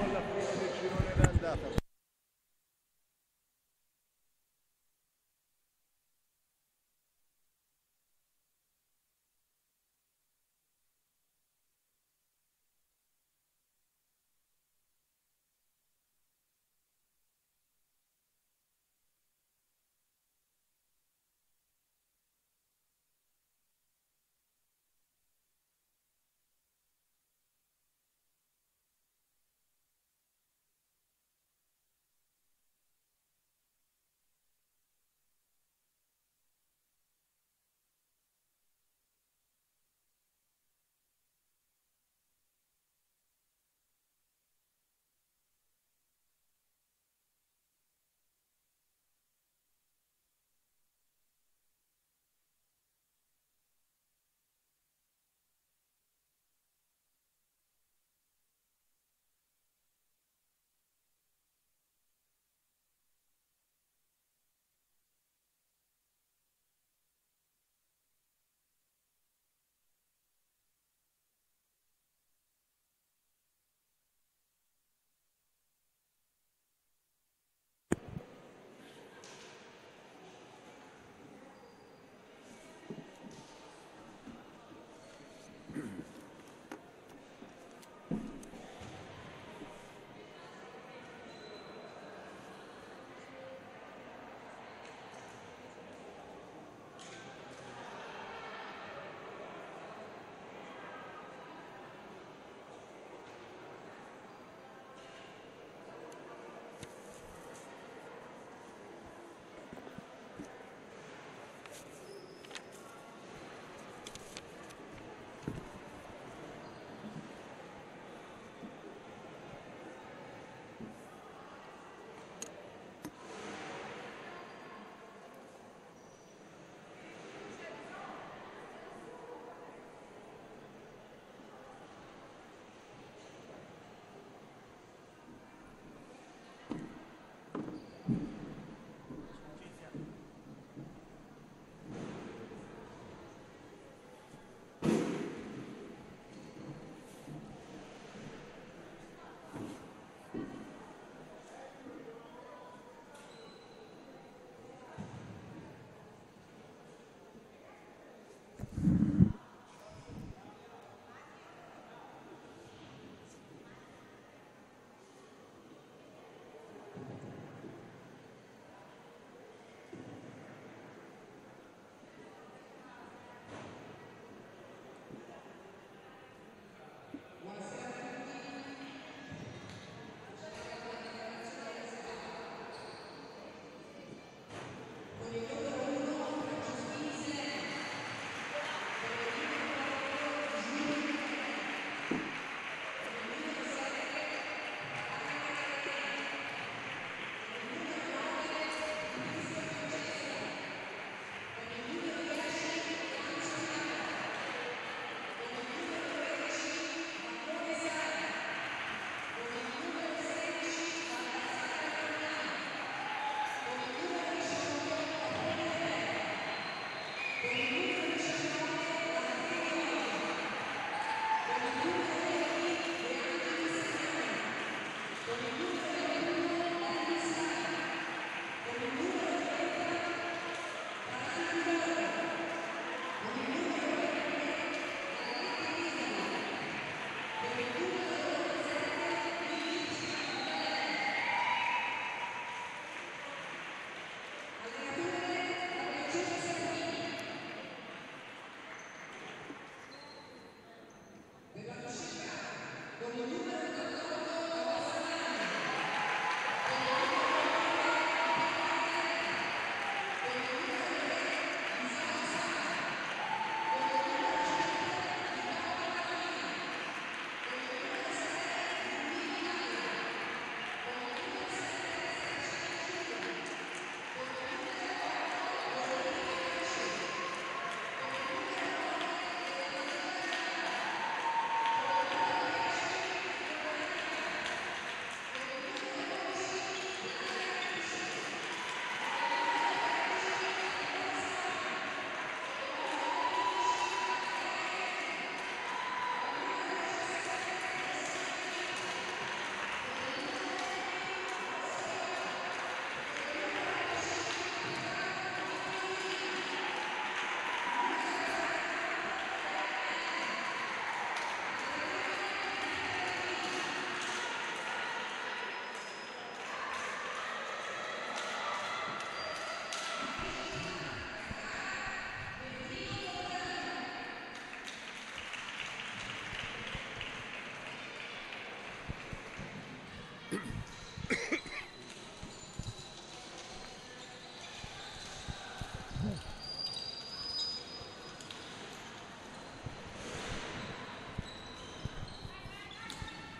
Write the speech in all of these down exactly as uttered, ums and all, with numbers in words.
alla fine del girone d'andata.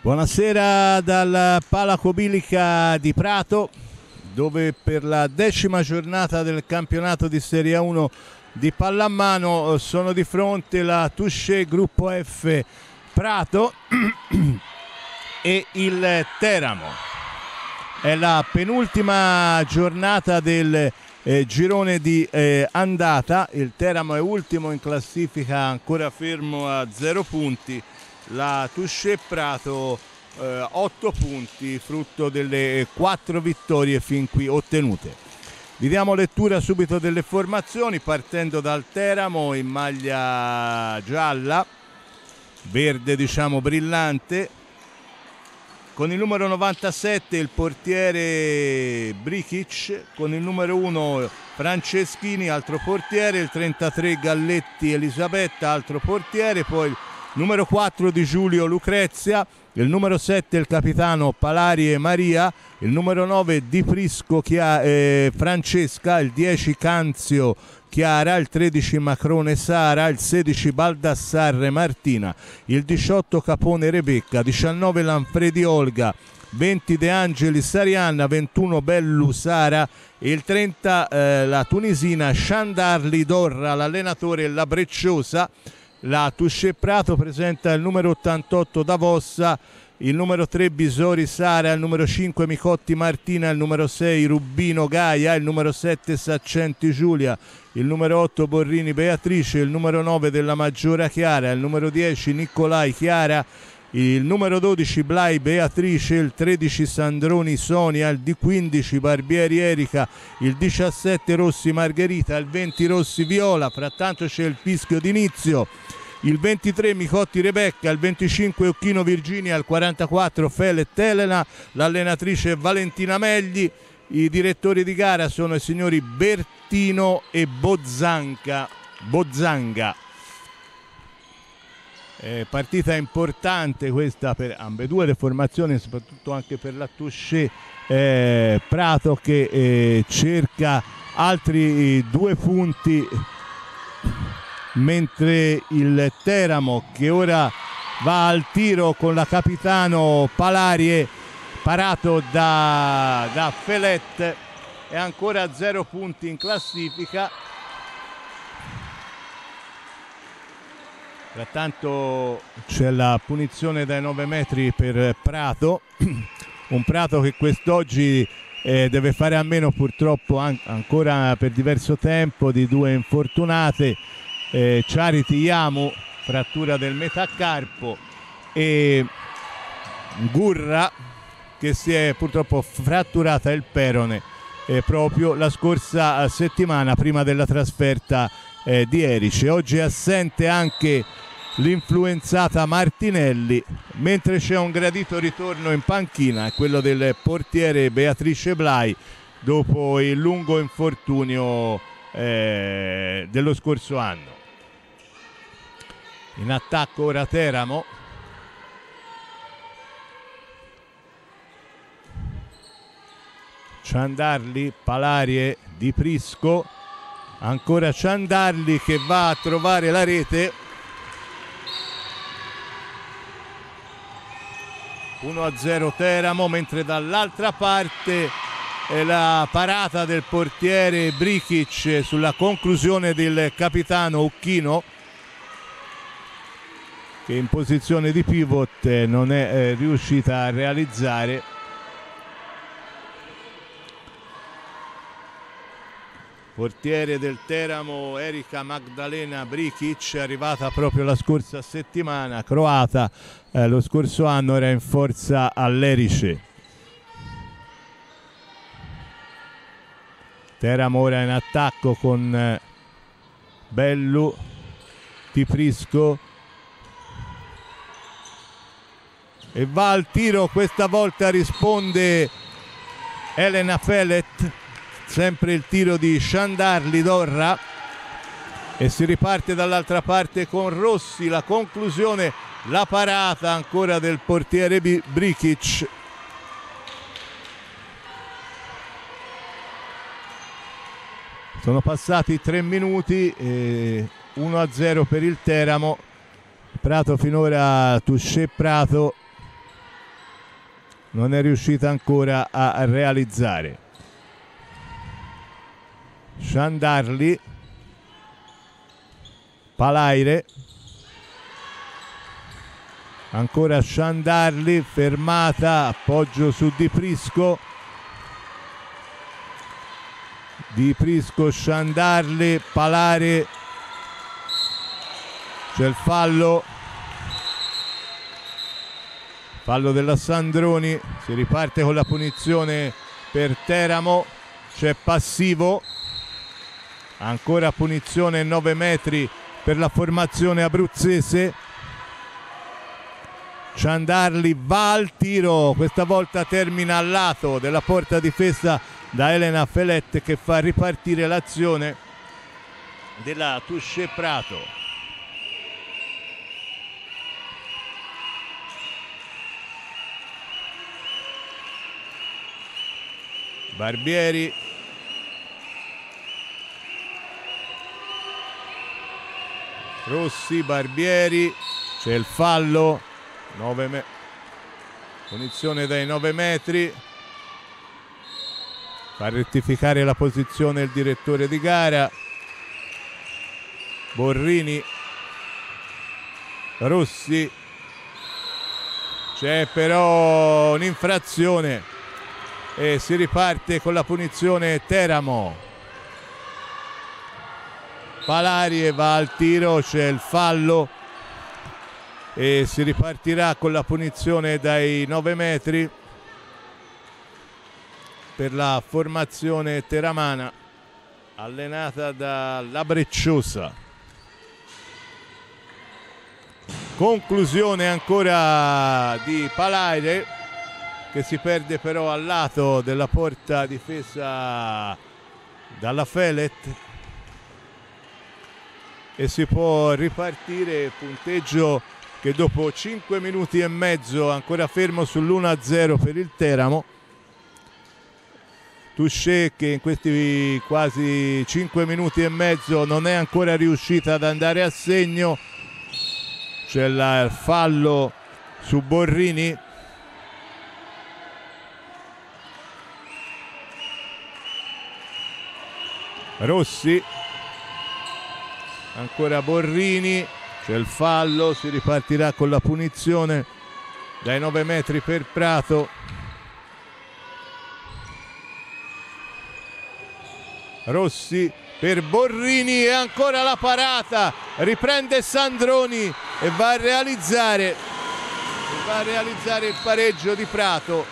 Buonasera dal Palacobilica di Prato, dove per la decima giornata del campionato di Serie A uno di pallamano sono di fronte la Touché Gruppo F Prato e il Teramo. È la penultima giornata del eh, girone di eh, andata. Il Teramo è ultimo in classifica, ancora fermo a zero punti. La Touché Prato eh, otto punti, frutto delle quattro vittorie fin qui ottenute. Vi diamo lettura subito delle formazioni, partendo dal Teramo in maglia gialla, verde diciamo brillante, con il numero novantasette il portiere Brikic, con il numero uno Franceschini, altro portiere, il trentatré Galletti Elisabetta, altro portiere, poi numero quattro di Giulio Lucrezia, il numero sette il capitano Palarie Maria, il numero nove Di Prisco Chia, eh, Francesca, il dieci Canzio Chiara, il tredici Macrone Sara, il sedici Baldassarre Martina, il diciotto Capone Rebecca, diciannove Lanfredi Olga, venti De Angelis Arianna, ventuno Bellu Sara e il trenta eh, la tunisina Shandarli Dorra, l'allenatore La Brecciosa. La Touché Prato presenta il numero ottantotto Davossa, il numero tre Bisori Sara, il numero cinque Micotti Martina, il numero sei Rubino Gaia, il numero sette Saccenti Giulia, il numero otto Borrini Beatrice, il numero nove della Maggiora Chiara, il numero dieci Nicolai Chiara, il numero dodici Blai Beatrice, il tredici Sandroni Sonia, il quindici Barbieri Erika, il diciassette Rossi Margherita, il venti Rossi Viola, frattanto c'è il fischio d'inizio, il ventitré Micotti Rebecca, il venticinque Occhino Virginia, il quarantaquattro Felet Elena, l'allenatrice Valentina Megli, i direttori di gara sono i signori Bertino e Bozzanca, Bozzanga. Eh, partita importante questa per ambedue le formazioni, soprattutto anche per la Touché eh, Prato che eh, cerca altri due punti, mentre il Teramo, che ora va al tiro con la capitano Palarie, parato da, da Felet, è ancora a zero punti in classifica. Frattanto c'è la punizione dai nove metri per Prato, un Prato che quest'oggi eh, deve fare a meno purtroppo an- ancora per diverso tempo di due infortunate, eh, Charity Yamu, frattura del metacarpo, e Gurra che si è purtroppo fratturata il perone eh, proprio la scorsa settimana prima della trasferta eh, di Erice. Oggi è assente anche l'influenzata Martinelli, mentre c'è un gradito ritorno in panchina, quello del portiere Beatrice Blai dopo il lungo infortunio eh, dello scorso anno. In attacco ora Teramo, Ciandarli, Palarie, Di Prisco, ancora Ciandarli che va a trovare la rete, uno a zero Teramo, mentre dall'altra parte è la parata del portiere Brikic sulla conclusione del capitano Occhino, che in posizione di pivot non è eh, riuscita a realizzare. Portiere del Teramo Erika Magdalena Brikic, arrivata proprio la scorsa settimana, croata, eh, lo scorso anno era in forza all'Erice. Teramo ora in attacco con eh, Bellu, Di Prisco, e va al tiro, questa volta risponde Elena Felet, sempre il tiro di Shandarli Dorra, e si riparte dall'altra parte con Rossi, la conclusione, la parata ancora del portiere Brikic. Sono passati tre minuti, eh, uno a zero per il Teramo. Prato finora, Touché Prato non è riuscita ancora a realizzare. Sciandarli, Palaire, ancora Sciandarli, fermata, appoggio su Di Prisco, Di Prisco, Sciandarli, Palare, c'è il fallo, fallo della Sandroni, si riparte con la punizione per Teramo, c'è passivo, ancora punizione nove metri per la formazione abruzzese. Sciandarli va al tiro, questa volta termina al lato della porta difesa da Elena Felette, che fa ripartire l'azione della Touché Prato. Barbieri, Rossi, Barbieri, c'è il fallo, nove me- punizione dai nove metri, fa rettificare la posizione il direttore di gara. Borrini, Rossi, c'è però un'infrazione e si riparte con la punizione Teramo. Palarie va al tiro, c'è il fallo e si ripartirà con la punizione dai nove metri per la formazione teramana allenata dalla Brecciosa. Conclusione ancora di Palaire, che si perde però al lato della porta difesa dalla Felet, e si può ripartire. Punteggio che dopo cinque minuti e mezzo ancora fermo sull'uno a zero per il Teramo. Touché, che in questi quasi cinque minuti e mezzo non è ancora riuscita ad andare a segno. C'è il fallo su Borrini. Rossi, ancora Borrini, c'è il fallo, si ripartirà con la punizione dai nove metri per Prato. Rossi per Borrini e ancora la parata, riprende Sandroni e va a realizzare, e va a realizzare il pareggio di Prato.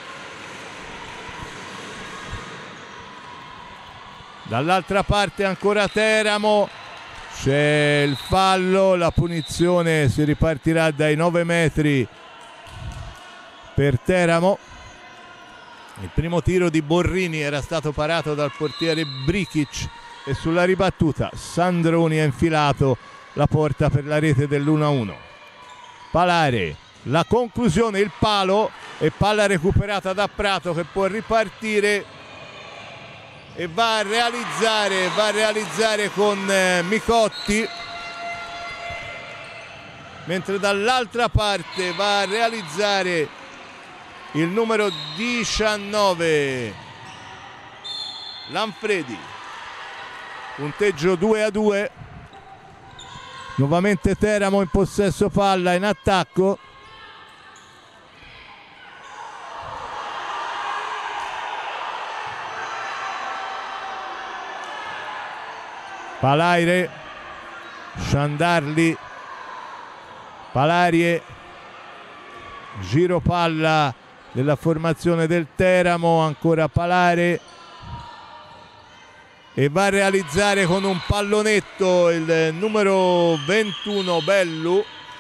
Dall'altra parte ancora Teramo, c'è il fallo, la punizione si ripartirà dai nove metri per Teramo. Il primo tiro di Borrini era stato parato dal portiere Brikic e sulla ribattuta Sandroni ha infilato la porta per la rete dell'uno a uno. Palare, la conclusione, il palo e palla recuperata da Prato, che può ripartire e va a realizzare, va a realizzare con eh, Micotti, mentre dall'altra parte va a realizzare il numero diciannove Lanfredi. Punteggio due a due, nuovamente Teramo in possesso palla, in attacco. Palaire, Sciandarli, Palarie, giro palla della formazione del Teramo, ancora Palare, e va a realizzare con un pallonetto il numero ventuno Bellu,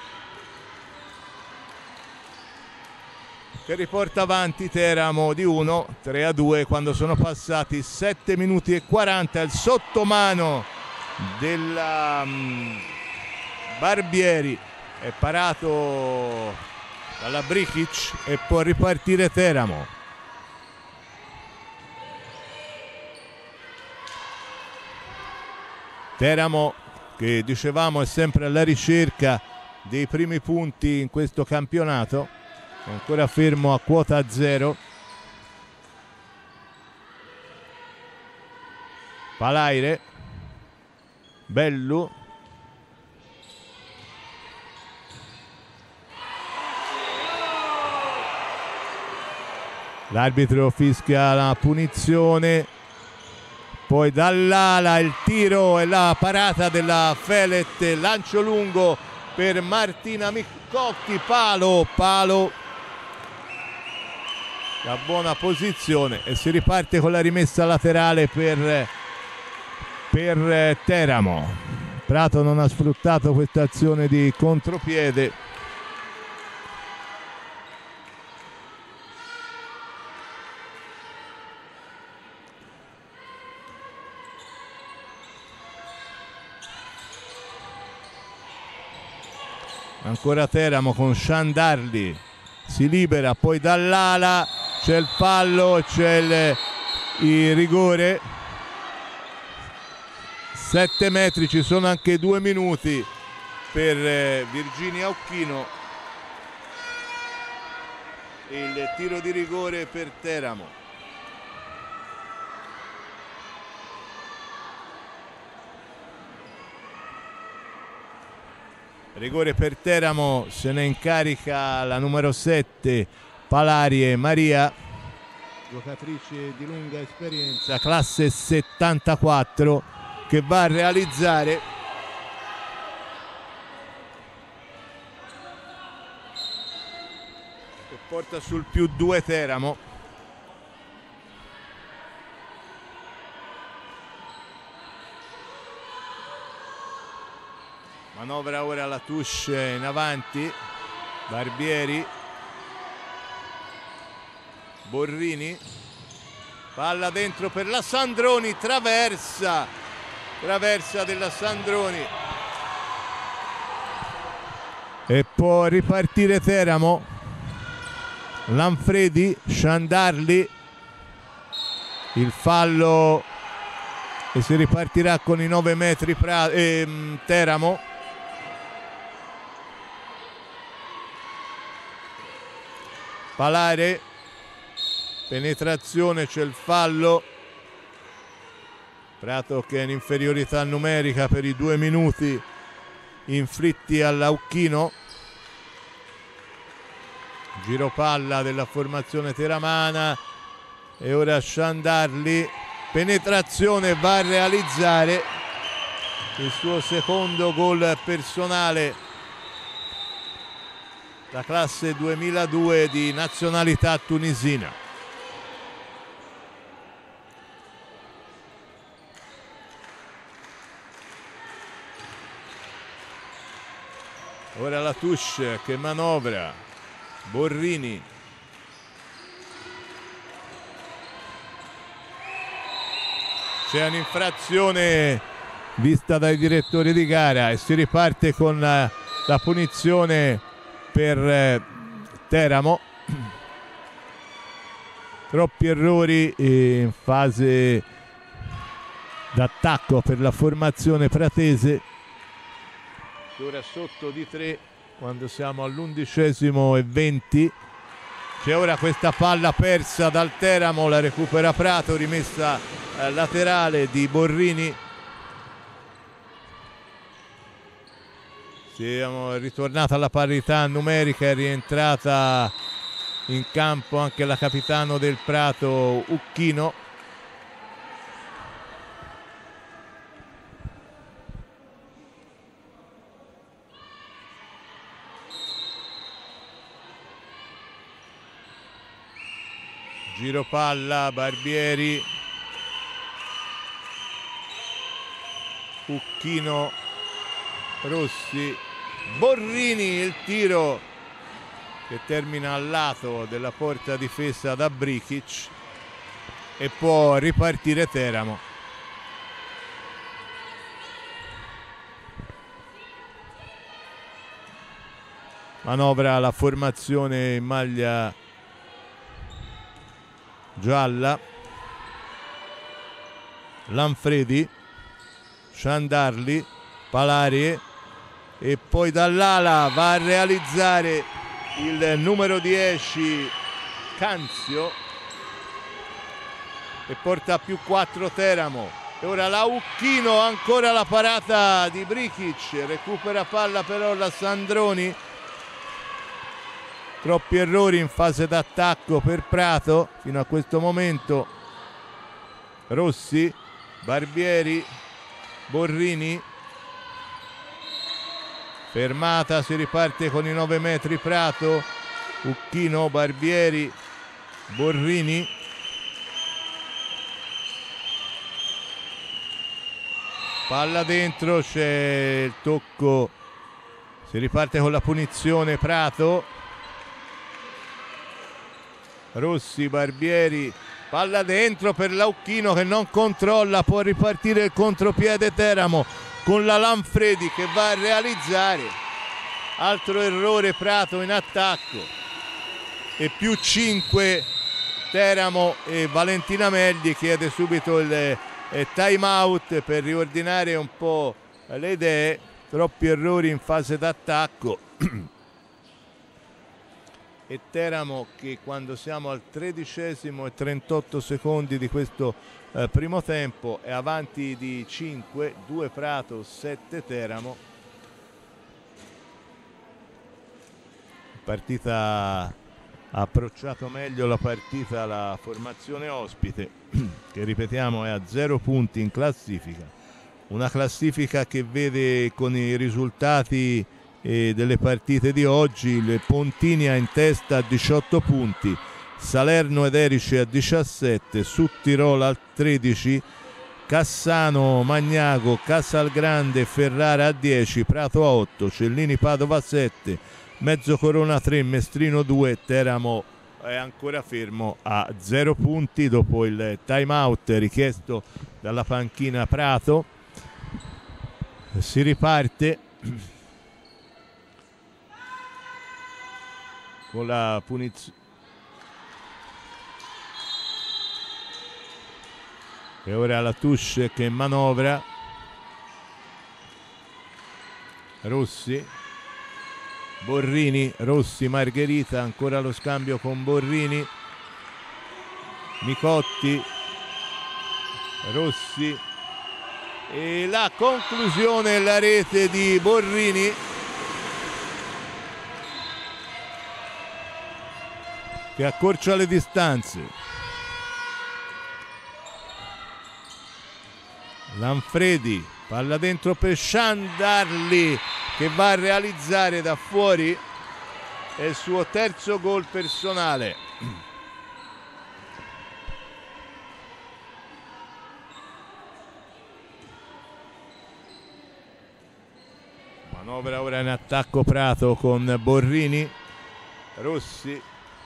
che riporta avanti Teramo di uno, tre a due, quando sono passati sette minuti e quaranta. Il sottomano della um, Barbieri è parato dalla Brikic e può ripartire Teramo. Teramo, che dicevamo è sempre alla ricerca dei primi punti in questo campionato, è ancora fermo a quota zero. Palaire, Bellu, l'arbitro fischia la punizione, poi dall'ala il tiro e la parata della Felet, lancio lungo per Martina Miccotti, palo, palo, la buona posizione e si riparte con la rimessa laterale per, per Teramo. Prato non ha sfruttato questa azione di contropiede. Ancora Teramo con Sciandarli, si libera, poi dall'ala c'è il fallo, c'è il, il rigore, sette metri, ci sono anche due minuti per eh, Virginia Occhino, il tiro di rigore per Teramo. Rigore per Teramo, se ne incarica la numero sette Palarie Maria, giocatrice di lunga esperienza, classe settantaquattro, che va a realizzare e porta sul più due Teramo. Manovra ora la touche in avanti, Barbieri, Borrini, palla dentro per la Sandroni, traversa, traversa della Sandroni e può ripartire Teramo. Lanfredi, Sciandarli, il fallo e si ripartirà con i nove metri pra- eh, Teramo. Palare, penetrazione, c'è il fallo. Prato che è in inferiorità numerica per i due minuti inflitti all'Auchino. Giro palla della formazione teramana e ora Sciandarli, penetrazione, va a realizzare il suo secondo gol personale. La classe duemiladue di nazionalità tunisina. Ora la touche che manovra, Borrini. C'è un'infrazione vista dai direttori di gara e si riparte con la, la punizione per eh, Teramo. Troppi errori in fase d'attacco per la formazione pratese, ora sotto di tre quando siamo all'undicesimo e venti. C'è ora questa palla persa dal Teramo, la recupera Prato, rimessa eh, laterale di Borrini. Siamo ritornata alla parità numerica, è rientrata in campo anche la capitano del Prato Ucchino. Giro palla, Barbieri, Ucchino, Rossi, Borrini, il tiro che termina al lato della porta difesa da Brikic e può ripartire Teramo. Manovra la formazione in maglia gialla, Lanfredi, Sciandarli, Palarie e poi dall'ala va a realizzare il numero dieci Canzio e porta a più quattro Teramo. E ora Laucchino, ancora la parata di Brikic, recupera palla però la Sandroni. Troppi errori in fase d'attacco per Prato fino a questo momento. Rossi, Barbieri, Borrini. Fermata, si riparte con i nove metri Prato. Ucchino, Barbieri, Borrini. Palla dentro, c'è il tocco. Si riparte con la punizione Prato. Rossi, Barbieri, palla dentro per Laucchino che non controlla, può ripartire il contropiede Teramo con la Lanfredi che va a realizzare. Altro errore Prato in attacco e più cinque Teramo, e Valentina Megli chiede subito il eh, time out per riordinare un po' le idee. Troppi errori in fase d'attacco. E Teramo che quando siamo al tredicesimo e trentotto secondi di questo eh, primo tempo è avanti di cinque, due Prato, sette Teramo. Partita ha approcciato meglio la partita la formazione ospite che ripetiamo è a zero punti in classifica, una classifica che vede con i risultati e delle partite di oggi il Pontinia in testa a diciotto punti, Salerno ed Erice a diciassette, Sudtirolo a tredici, Cassano, Magnago, Casalgrande e Ferrara a dieci, Prato a otto, Cellini Padova a sette, Mezzocorona tre, Mestrino due, Teramo è ancora fermo a zero punti dopo il time out richiesto dalla panchina Prato. Si riparte con la punizione e ora la Touche che manovra. Rossi, Borrini, Rossi, Margherita, ancora lo scambio con Borrini, Micotti, Rossi e la conclusione, la rete di Borrini che accorcia le distanze. Lanfredi, palla dentro per Sciandarli che va a realizzare da fuori, è il suo terzo gol personale. Manovra ora in attacco Prato con Borrini, Rossi,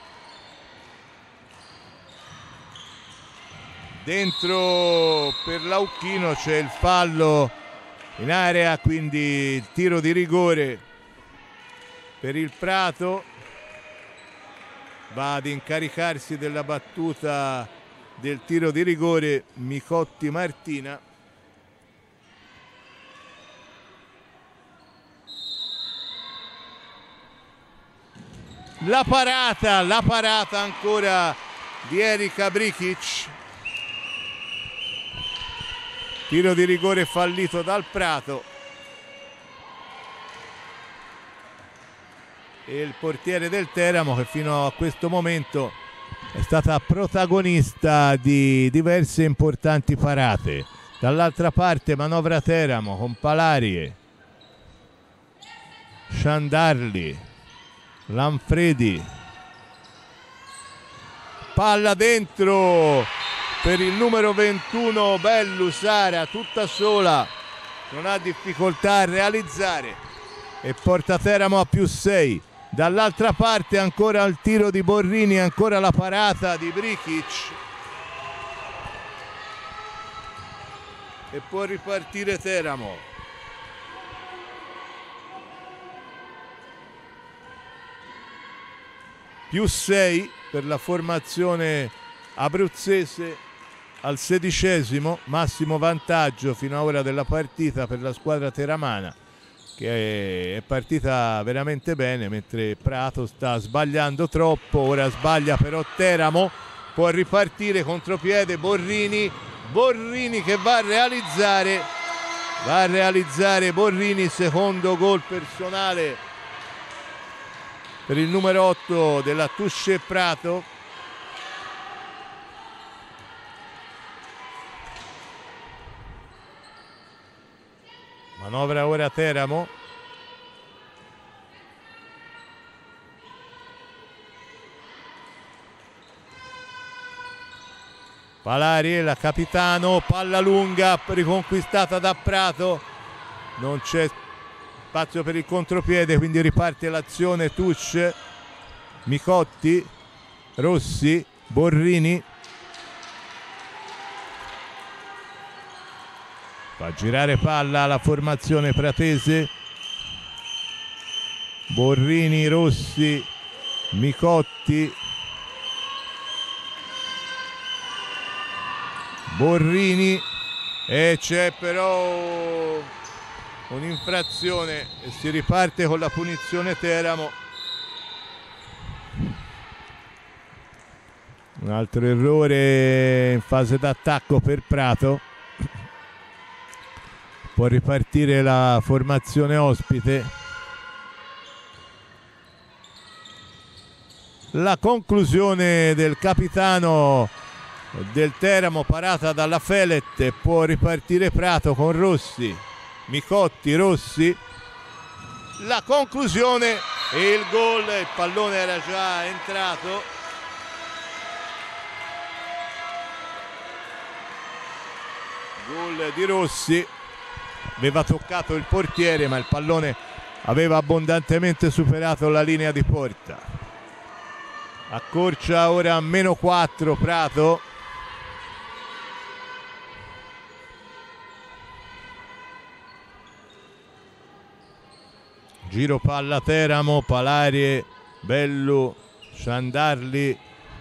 dentro per Laucchino, c'è il fallo in area, quindi il tiro di rigore per il Prato. Va ad incaricarsi della battuta del tiro di rigore Micotti Martina. La parata, la parata ancora di Erika Brikic. Tiro di rigore fallito dal Prato. E il portiere del Teramo, che fino a questo momento è stata protagonista di diverse importanti parate. Dall'altra parte manovra Teramo con Palarie, Sciandarli, Lanfredi, palla dentro per il numero ventuno Bellu Sara, tutta sola, non ha difficoltà a realizzare e porta Teramo a più sei. Dall'altra parte ancora il tiro di Borrini, ancora la parata di Brikic e può ripartire Teramo. Più sei per la formazione abruzzese al sedicesimo, massimo vantaggio fino ad ora della partita per la squadra teramana. che è partita veramente bene, mentre Prato sta sbagliando troppo. Ora sbaglia però Teramo, può ripartire contropiede Borrini, Borrini che va a realizzare, va a realizzare Borrini, secondo gol personale per il numero otto della Touché Prato. Manovra ora Teramo. Palari, la capitano, palla lunga riconquistata da Prato, non c'è spazio per il contropiede, quindi riparte l'azione. Touché, Micotti, Rossi, Borrini. Fa girare palla la formazione pratese. Borrini, Rossi, Micotti. Borrini, e c'è però un'infrazione e si riparte con la punizione Teramo. Un altro errore in fase d'attacco per Prato. Può ripartire la formazione ospite. La conclusione del capitano del Teramo, parata dalla Felet. Può ripartire Prato con Rossi, Micotti, Rossi. La conclusione e il gol, il pallone era già entrato. Gol di Rossi, aveva toccato il portiere ma il pallone aveva abbondantemente superato la linea di porta. Accorcia ora a meno quattro Prato. Giro palla Teramo, Palari, Bellu, Sciandarli.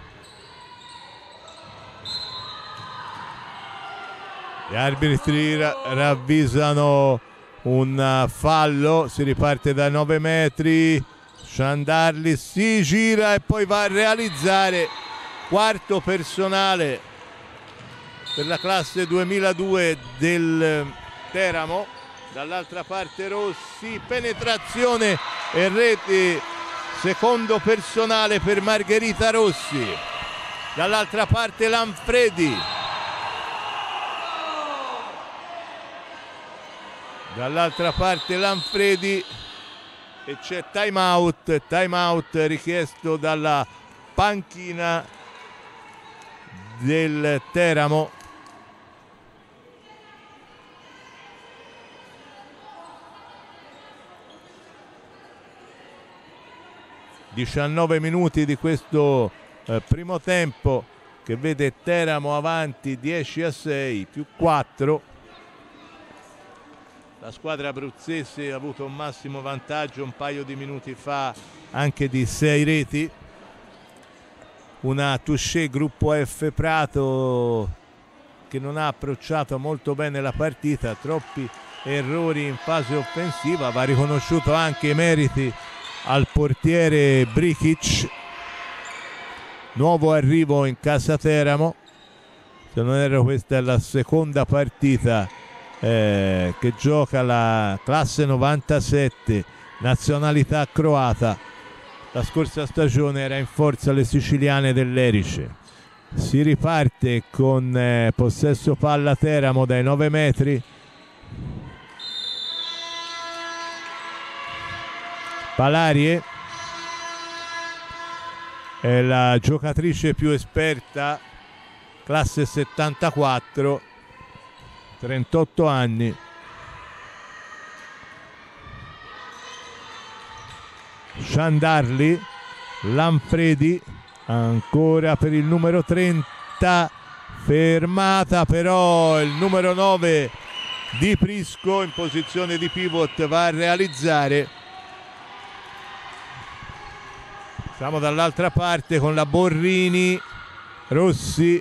Gli arbitri ravvisano un fallo, si riparte da nove metri. Sciandarli si gira e poi va a realizzare quarto personale per la classe duemiladue del Teramo. Dall'altra parte Rossi, penetrazione e rete, secondo personale per Margherita Rossi. Dall'altra parte Lanfredi. Dall'altra parte Lanfredi e c'è time out, time out richiesto dalla panchina del Teramo. diciannove minuti di questo eh, primo tempo che vede Teramo avanti dieci a sei più quattro. La squadra abruzzese ha avuto un massimo vantaggio un paio di minuti fa anche di sei reti. Una Touché gruppo F Prato che non ha approcciato molto bene la partita, troppi errori in fase offensiva. Va riconosciuto anche i meriti al portiere Brikic, nuovo arrivo in casa Teramo. Se non erro questa è la seconda partita eh, che gioca la classe novantasette, nazionalità croata. La scorsa stagione era in forza alle siciliane dell'Erice. Si riparte con eh, possesso palla Teramo dai nove metri. Palari è la giocatrice più esperta, classe settantaquattro, trentotto anni. Sciandarli, Lanfredi, ancora per il numero trenta, fermata però il numero nove di Prisco in posizione di pivot, va a realizzare. Siamo dall'altra parte con la Borrini, Rossi,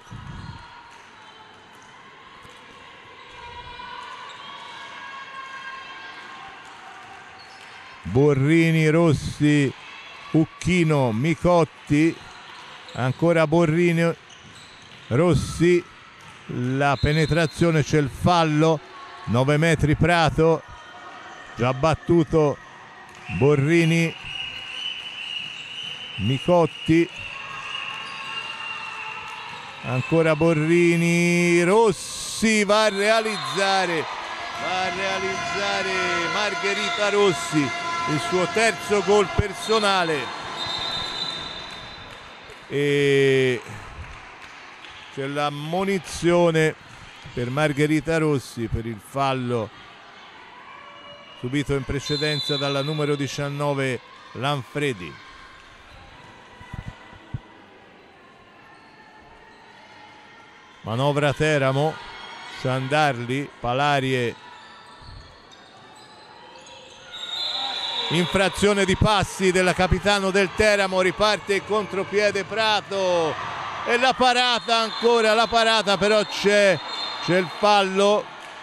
Borrini, Rossi, Ucchino, Micotti, ancora Borrini, Rossi, la penetrazione, c'è il fallo, nove metri Prato, già battuto Borrini, Micotti, ancora Borrini, Rossi va a realizzare, va a realizzare Margherita Rossi il suo terzo gol personale e c'è l'ammonizione per Margherita Rossi per il fallo subito in precedenza dalla numero diciannove Lanfredi. Manovra Teramo, Sciandarli, Palarie, infrazione di passi del capitano del Teramo, riparte il contropiede Prato e la parata, ancora la parata, però c'è c'è il fallo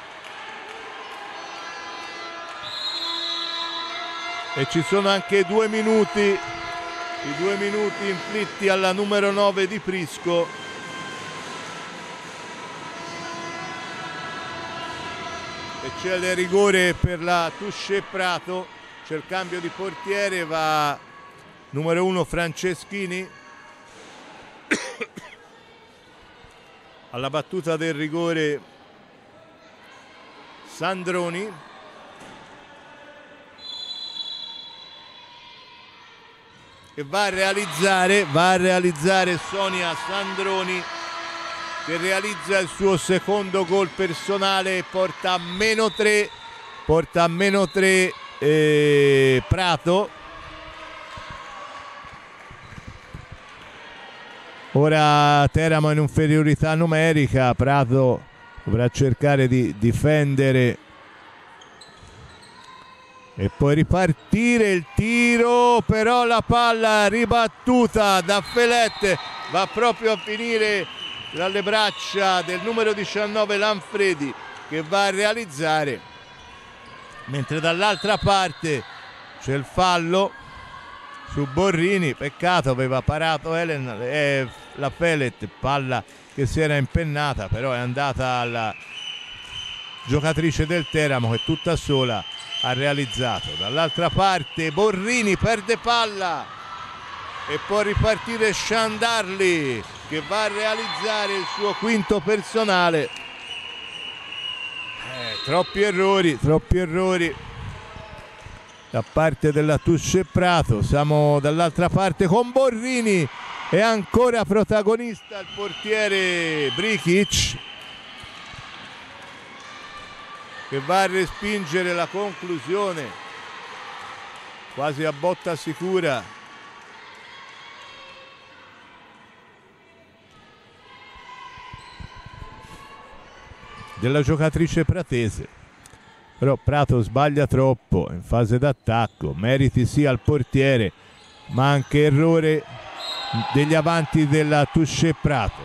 e ci sono anche due minuti, i due minuti inflitti alla numero nove di Prisco. E c'è il rigore per la Touché Prato, c'è il cambio di portiere, va numero uno Franceschini alla battuta del rigore Sandroni e va a realizzare va a realizzare Sonia Sandroni, che realizza il suo secondo gol personale e porta a meno tre, porta a meno tre eh, Prato. Ora Teramo in inferiorità numerica, Prato dovrà cercare di difendere e poi ripartire il tiro, però la palla ribattuta da Felette va proprio a finire dalle braccia del numero diciannove Lanfredi, che va a realizzare, mentre dall'altra parte c'è il fallo su Borrini, peccato, aveva parato Helen, eh, la Felette, palla che si era impennata, però è andata alla giocatrice del Teramo che tutta sola ha realizzato. Dall'altra parte Borrini perde palla e può ripartire Sciandarli, che va a realizzare il suo quinto personale. Eh, troppi errori, troppi errori da parte della Touché Prato. Siamo dall'altra parte con Borrini e ancora protagonista il portiere Brikic, che va a respingere la conclusione quasi a botta sicura della giocatrice pratese. Però Prato sbaglia troppo in fase d'attacco, meriti sia al portiere ma anche errore degli avanti della Touché Prato.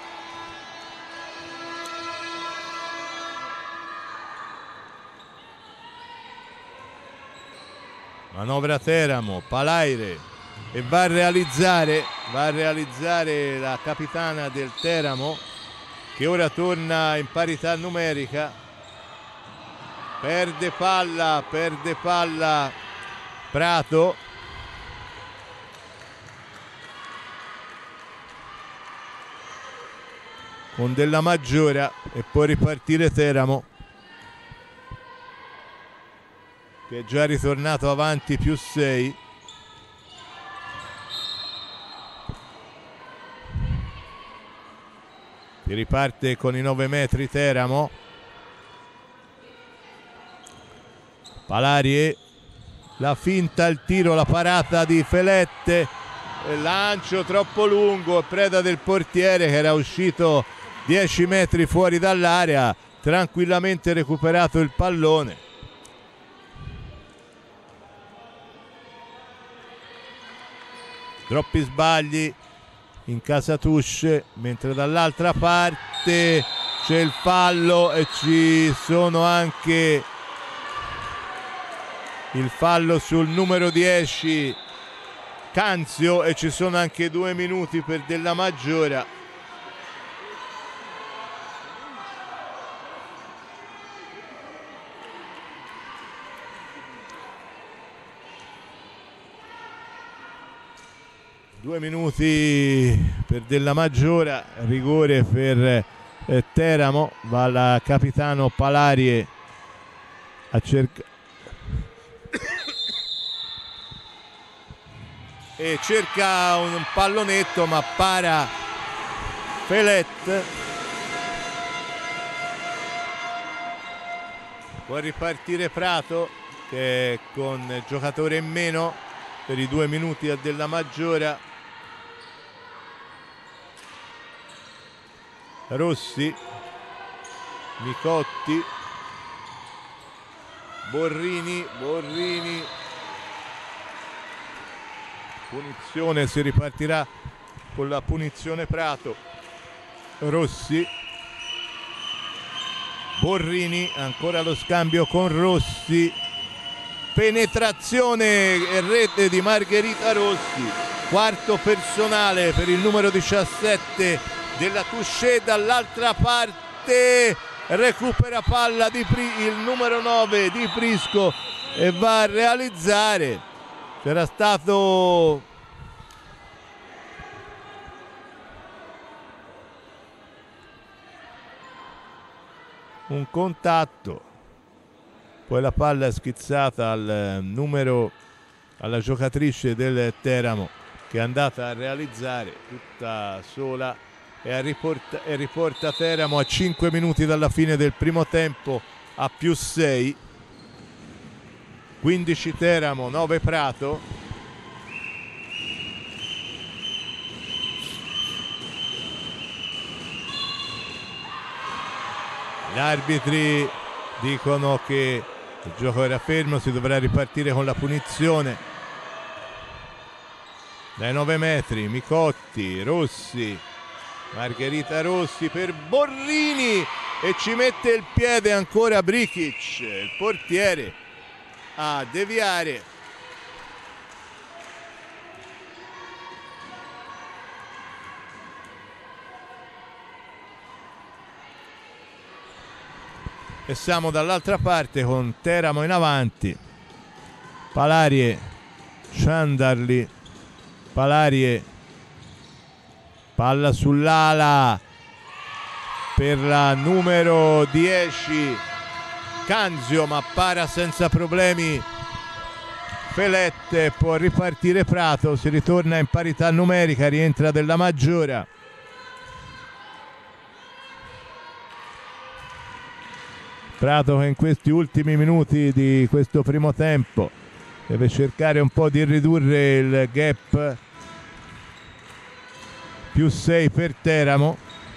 Manovra Teramo, Palaire, e va a realizzare va a realizzare la capitana del Teramo, che ora torna in parità numerica. Perde palla, perde palla Prato. Con Della Maggiora e può ripartire Teramo, che è già ritornato avanti più sei. Si riparte con i nove metri Teramo. Palarie, la finta, il tiro, la parata di Felette, il lancio troppo lungo, preda del portiere che era uscito dieci metri fuori dall'area, tranquillamente recuperato il pallone. Troppi sbagli in casa Touché, mentre dall'altra parte c'è il fallo e ci sono anche il fallo sul numero dieci Canzio e ci sono anche due minuti per Della Maggiora. Due minuti per Della Maggiora, rigore per eh, Teramo, va la capitano Palarie a cercare e cerca un pallonetto ma para Felet. Può ripartire Prato che con giocatore in meno per i due minuti a Della Maggiora. Rossi, Micotti, Borrini, Borrini, punizione, si ripartirà con la punizione Prato. Rossi, Borrini, ancora lo scambio con Rossi, penetrazione e rete di Margherita Rossi, quarto personale per il numero diciassette della Touché. Dall'altra parte recupera palla di Pri- il numero nove di Prisco e va a realizzare. C'era stato un contatto, poi la palla è schizzata al numero, alla giocatrice del Teramo che è andata a realizzare tutta sola e riporta, e riporta Teramo a cinque minuti dalla fine del primo tempo a più sei. quindici Teramo, nove Prato. Gli arbitri dicono che il gioco era fermo, si dovrà ripartire con la punizione. Dai nove metri, Micotti, Rossi, Margherita Rossi per Borrini e ci mette il piede ancora Brikic, il portiere, a deviare. E siamo dall'altra parte con Teramo in avanti. Palarie, Ciandarli, Palarie, palla sull'ala per la numero dieci Canzio, ma para senza problemi Felette. Può ripartire Prato, si ritorna in parità numerica, rientra Della Maggiora. Prato che in questi ultimi minuti di questo primo tempo deve cercare un po' di ridurre il gap. Più sei per Teramo.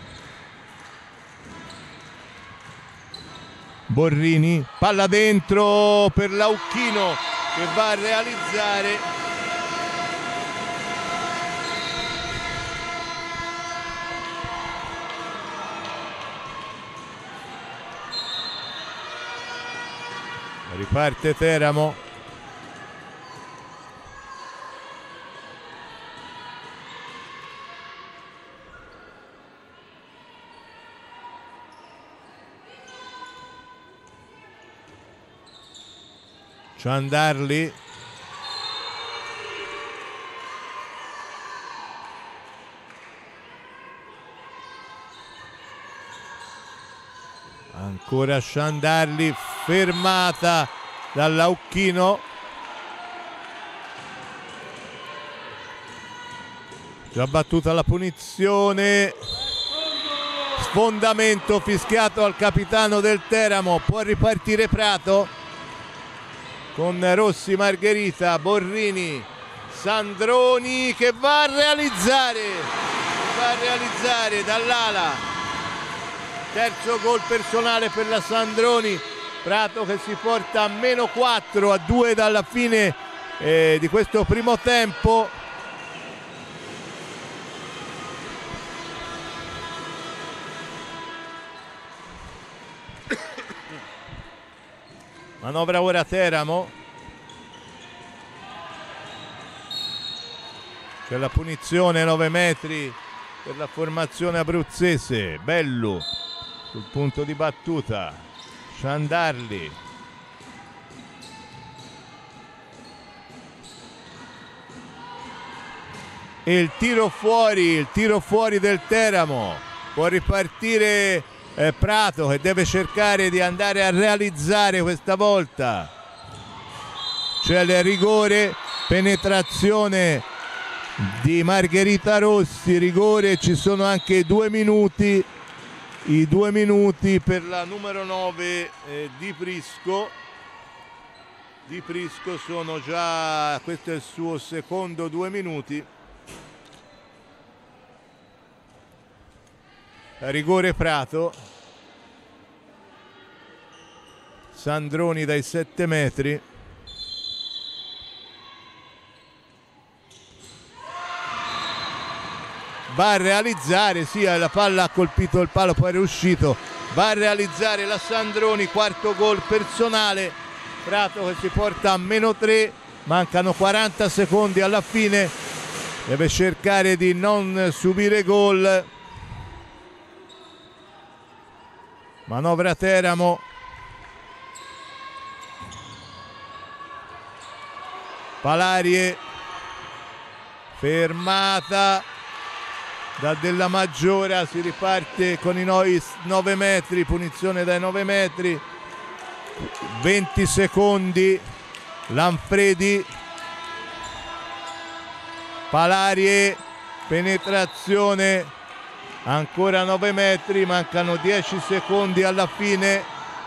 Borrini, palla dentro per Lauchino che va a realizzare. Riparte Teramo. Ciandarli, ancora Ciandarli, fermata da Lauchino. Già battuta la punizione, sfondamento fischiato al capitano del Teramo. Può ripartire Prato con Rossi, Margherita, Borrini, Sandroni che va a realizzare, va a realizzare dall'ala. Terzo gol personale per la Sandroni. Prato che si porta a meno quattro a due dalla fine eh, di questo primo tempo. Manovra ora Teramo. C'è la punizione nove metri per la formazione abruzzese. Bellu sul punto di battuta, Sciandarli, e il tiro fuori, il tiro fuori del Teramo. Può ripartire eh, Prato, che deve cercare di andare a realizzare questa volta. C'è il rigore, penetrazione di Margherita Rossi, rigore, ci sono anche due minuti, i due minuti per la numero nove eh, di Prisco. Di Prisco sono già, questo è il suo secondo due minuti. Rigore Prato, Sandroni dai sette metri. Va a realizzare, sì, la palla ha colpito il palo, poi è uscito. Va a realizzare la Sandroni, quarto gol personale. Prato che si porta a meno tre, mancano quaranta secondi alla fine, deve cercare di non subire gol. Manovra Teramo, Palarie, fermata da Della Maggiora, si riparte con i nove metri, punizione dai nove metri, venti secondi, Lanfredi, Palarie, penetrazione, ancora nove metri, mancano dieci secondi alla fine.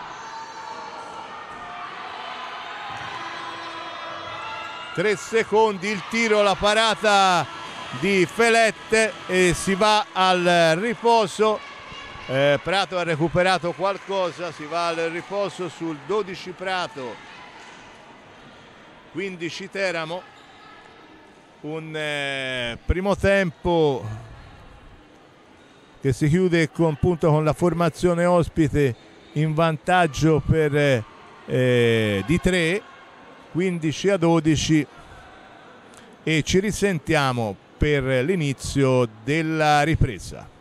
tre secondi, il tiro, la parata di Felette e si va al riposo. Eh, Prato ha recuperato qualcosa, si va al riposo sul dodici Prato, quindici Teramo. Un eh, primo tempo che si chiude con, appunto, con la formazione ospite in vantaggio per, eh, di tre, quindici a dodici, e ci risentiamo per l'inizio della ripresa.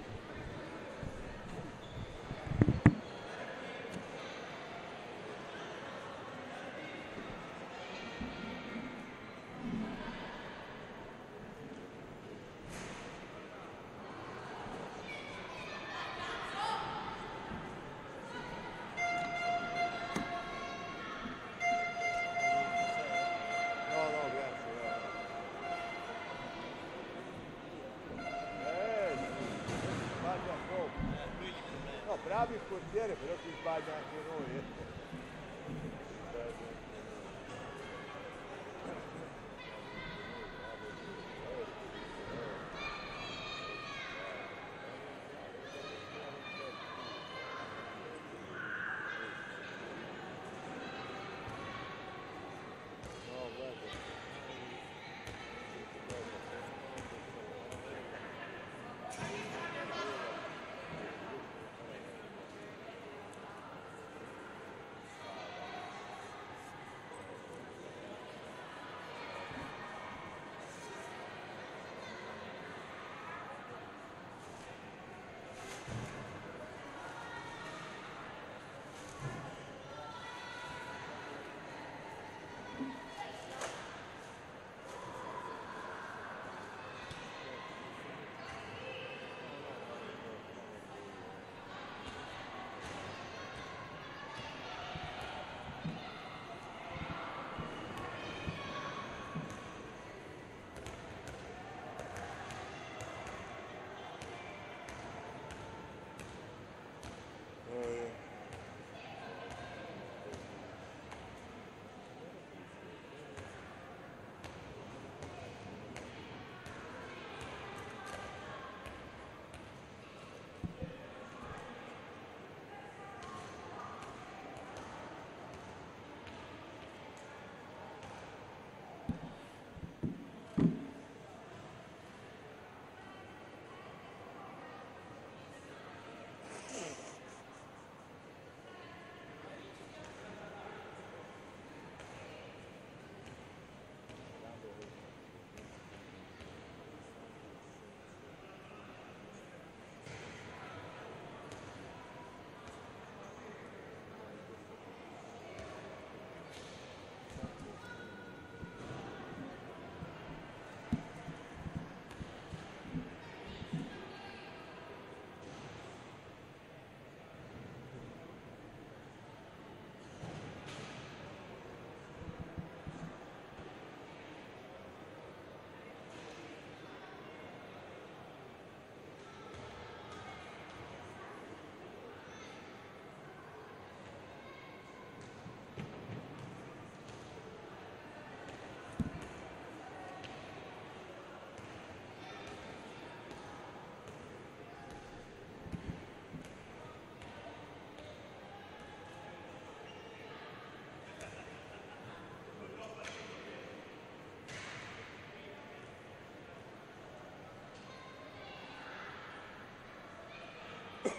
Bravi il portiere, però si sbaglia anche noi. Eh.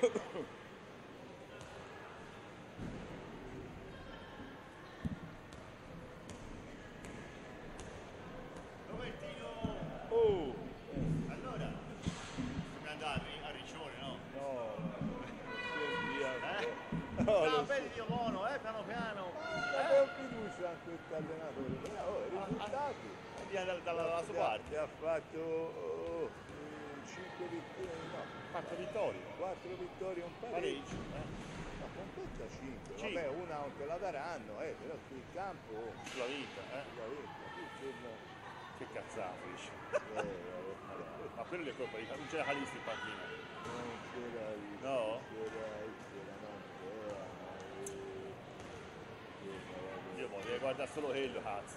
Oh, allora dobbiamo andare a Riccione, no? No, eh? No, no bene Dio buono, eh, piano piano. Eh, ho fiducia in questo allenatore, però oh, i risultati. Andiamo dalla, dalla, dalla sua parte. Ti ha fatto oh, cinque vittorie, no, quattro vittorie. quattro vittorie, un pareggio. Eh. Ma competta cinque, vabbè una non te la daranno, eh, però sul campo oh, sulla vita, eh? sulla vita, tu che cazzato dice. Eh, ma quello è colpa di non c'era Calisti in panchina. non c'era lì, no? c'era c'era non c'era, ma io voglio guardare solo quello, cazzo.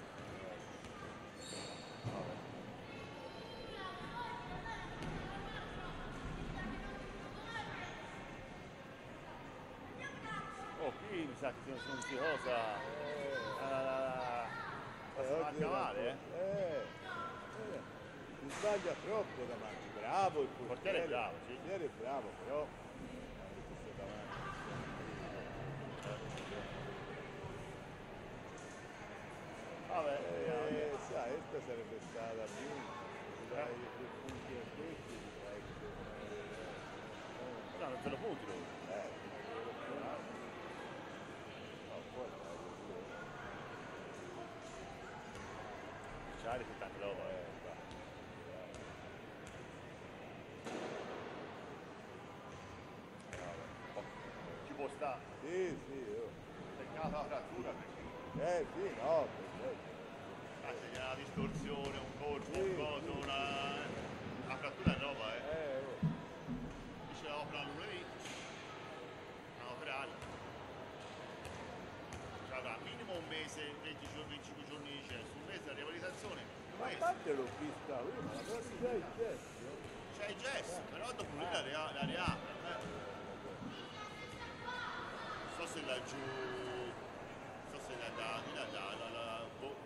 Oh, qui mi sa che non si cosa. Eh, la, la, la, eh, manca male, eh? Eh, eh, si sbaglia troppo davanti, bravo il portiere, portiere è bravo, sì. Il portiere è bravo, però vabbè, eh, sai, questa sarebbe stata più, dai più punti a questi, dai più no, non te lo punti lui. eh, no, poi c'ha di tanta roba, eh. Ci può stare. sì, sì, oh. Peccato la frattura perché eh sì, no, perfetto. ah, c'è una distorsione, un colpo, Sì, un coso, sì. una... la frattura è roba, eh. Eh, oh. Dice la opera lunedì, a operare. Ci avrà minimo un mese, venti giorni, venticinque giorni di cesso, un mese di riabilitazione, un Ma a mese. parte l'ho vista prima, la prossima è il gesto. C'è il gesso, però dopo lui la, rea- la riapre. Eh. Non so se laggiù, non so se la dà, la dà, la, la, boh.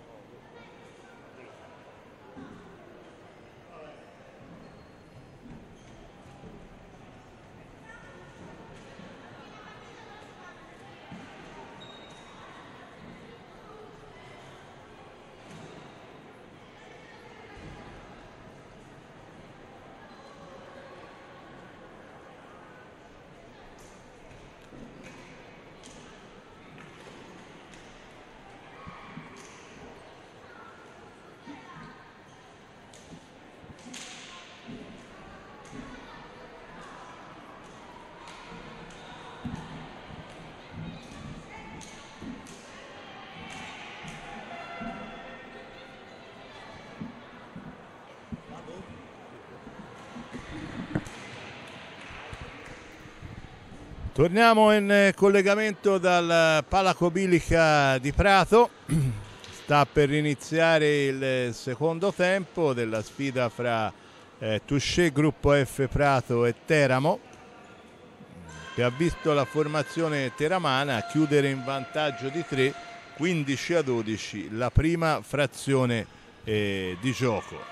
Torniamo in collegamento dal Palacobilica di Prato. Sta per iniziare il secondo tempo della sfida fra eh, Touché Gruppo F Prato e Teramo, che ha visto la formazione teramana chiudere in vantaggio di tre, quindici a dodici, la prima frazione eh, di gioco.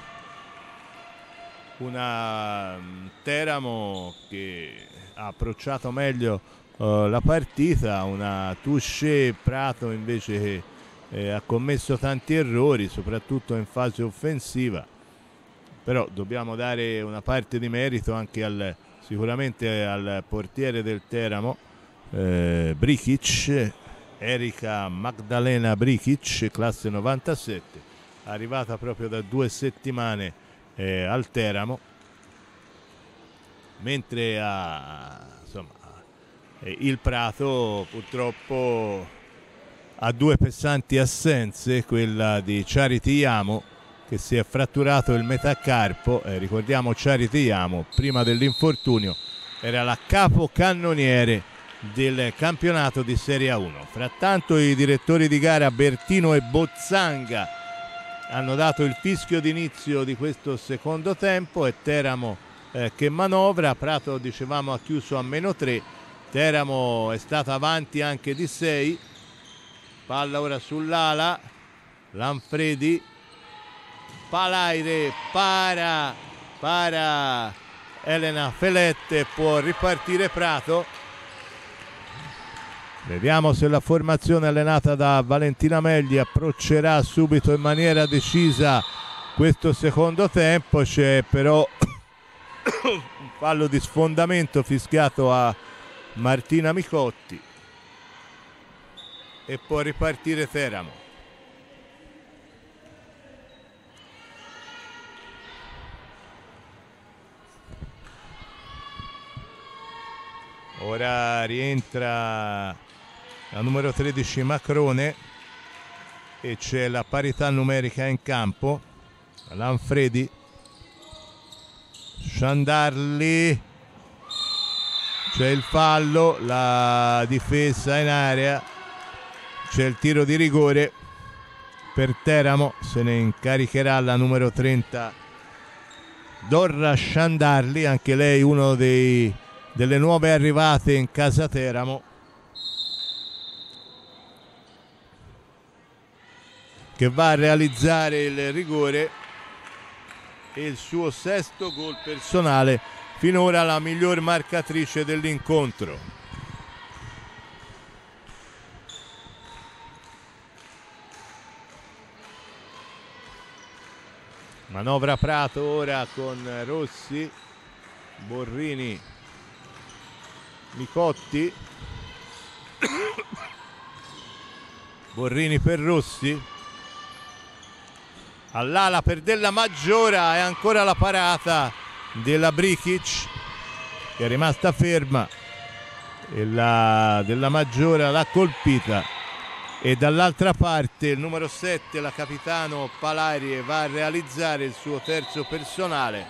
Una Teramo che ha approcciato meglio uh, la partita, una Touché Prato invece che eh, ha commesso tanti errori, soprattutto in fase offensiva, però dobbiamo dare una parte di merito anche al, sicuramente al portiere del Teramo, eh, Brikic, Erika Magdalena Brikic, classe novantasette, arrivata proprio da due settimane eh, al Teramo, mentre a, insomma, eh, il Prato purtroppo ha due pesanti assenze, quella di Charity Iamo che si è fratturato il metacarpo, eh, ricordiamo Charity Iamo prima dell'infortunio era la capocannoniere del campionato di Serie A uno. Frattanto i direttori di gara Bertino e Bozzanga hanno dato il fischio d'inizio di questo secondo tempo e Teramo eh, che manovra. Prato, dicevamo, ha chiuso a meno tre, Teramo è stata avanti anche di sei. Palla ora sull'ala, Lanfredi, Palaire para, para Elena Felette, può ripartire Prato. Vediamo se la formazione allenata da Valentina Megli approccerà subito in maniera decisa questo secondo tempo. C'è però un fallo di sfondamento fischiato a Martina Micotti e può ripartire Teramo. Ora rientra la numero tredici Macrone e c'è la parità numerica in campo. Lanfredi, Sciandarli, c'è il fallo, la difesa in area, c'è il tiro di rigore per Teramo, se ne incaricherà la numero trenta Dorra Sciandarli, anche lei uno dei, delle nuove arrivate in casa Teramo, che va a realizzare il rigore e il suo sesto gol personale, finora la miglior marcatrice dell'incontro. Manovra Prato ora con Rossi, Borrini, Micotti, Borrini per Rossi, all'ala per Della Maggiora, e ancora la parata della Brikic che è rimasta ferma e la Della Maggiora l'ha colpita, e dall'altra parte il numero sette, la capitano Palarie, va a realizzare il suo terzo personale.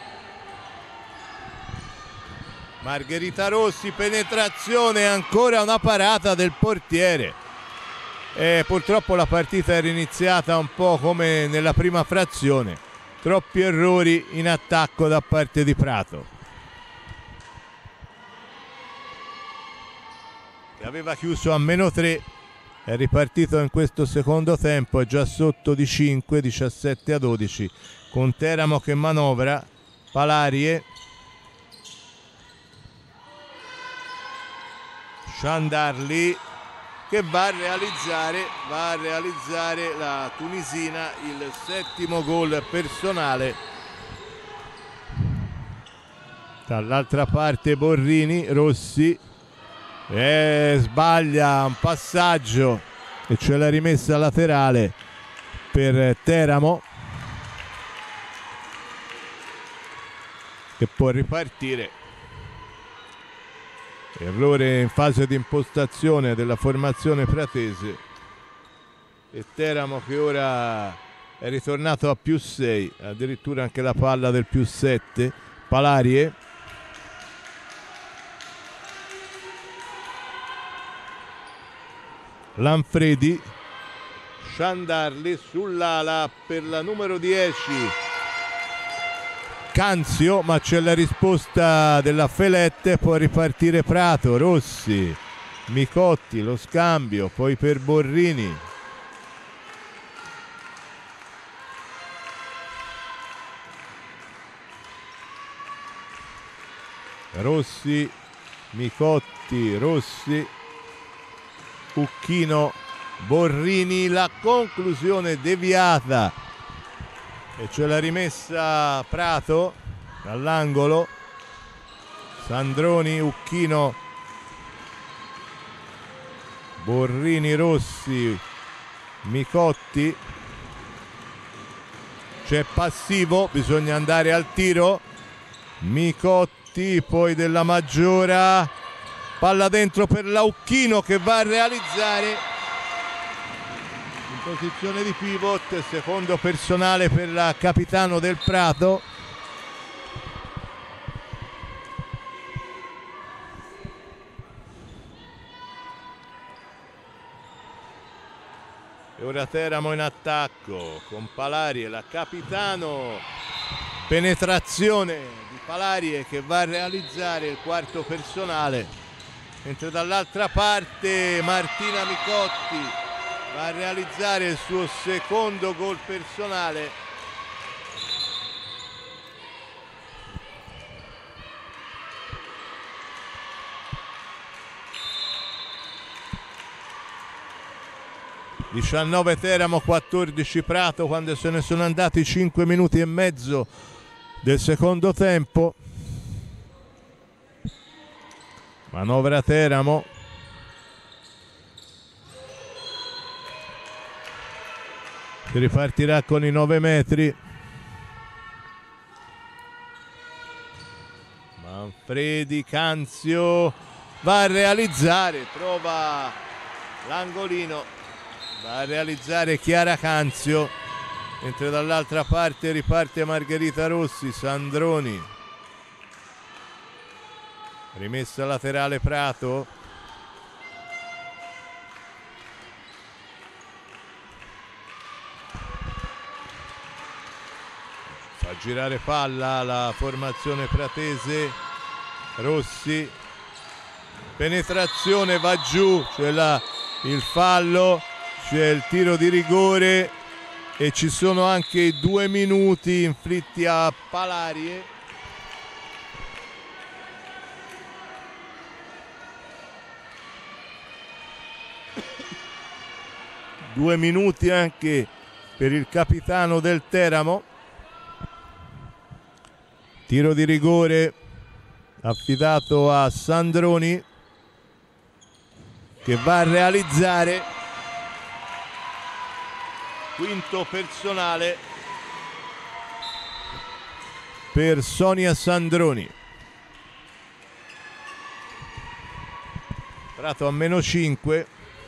Margherita Rossi, penetrazione, ancora una parata del portiere. E purtroppo la partita era iniziata un po' come nella prima frazione, troppi errori in attacco da parte di Prato, che aveva chiuso a meno tre, è ripartito in questo secondo tempo, è già sotto di cinque, diciassette a dodici, con Teramo che manovra. Palarie, Sciandarli, che va a realizzare, va a realizzare la tunisina il settimo gol personale. Dall'altra parte Borrini, Rossi, e sbaglia un passaggio e c'è la rimessa laterale per Teramo, che può ripartire. Errore in fase di impostazione della formazione pratese, e Teramo che ora è ritornato a più sei, addirittura anche la palla del più sette. Palarie, Lanfredi, Sciandarli sull'ala per la numero dieci Canzio, ma c'è la risposta della Felette, può ripartire Prato. Rossi, Micotti, lo scambio, poi per Borrini, Rossi, Micotti, Rossi, Ucchino, Borrini, la conclusione deviata e c'è la rimessa Prato dall'angolo. Sandroni, Ucchino, Borrini, Rossi, Micotti, c'è passivo, bisogna andare al tiro. Micotti, poi Della Maggiora, palla dentro per Laucchino che va a realizzare in posizione di pivot, secondo personale per la capitano del Prato. E ora Teramo in attacco con Palarie, la capitano, penetrazione di Palarie che va a realizzare il quarto personale, mentre dall'altra parte Martina Micotti va a realizzare il suo secondo gol personale. diciannove Teramo, quattordici Prato, quando se ne sono andati cinque minuti e mezzo del secondo tempo. Manovra Teramo. Si ripartirà con i nove metri. Manfredi, Canzio va a realizzare, trova l'angolino, va a realizzare Chiara Canzio, mentre dall'altra parte riparte Margherita Rossi. Sandroni, rimessa laterale Prato, fa girare palla la formazione pratese. Rossi, penetrazione, va giù, c'è la, il fallo, c'è il tiro di rigore e ci sono anche i due minuti inflitti a Palarie. Due minuti anche per il capitano del Teramo. Tiro di rigore affidato a Sandroni, che va a realizzare. Quinto personale per Sonia Sandroni. Prato a meno cinque.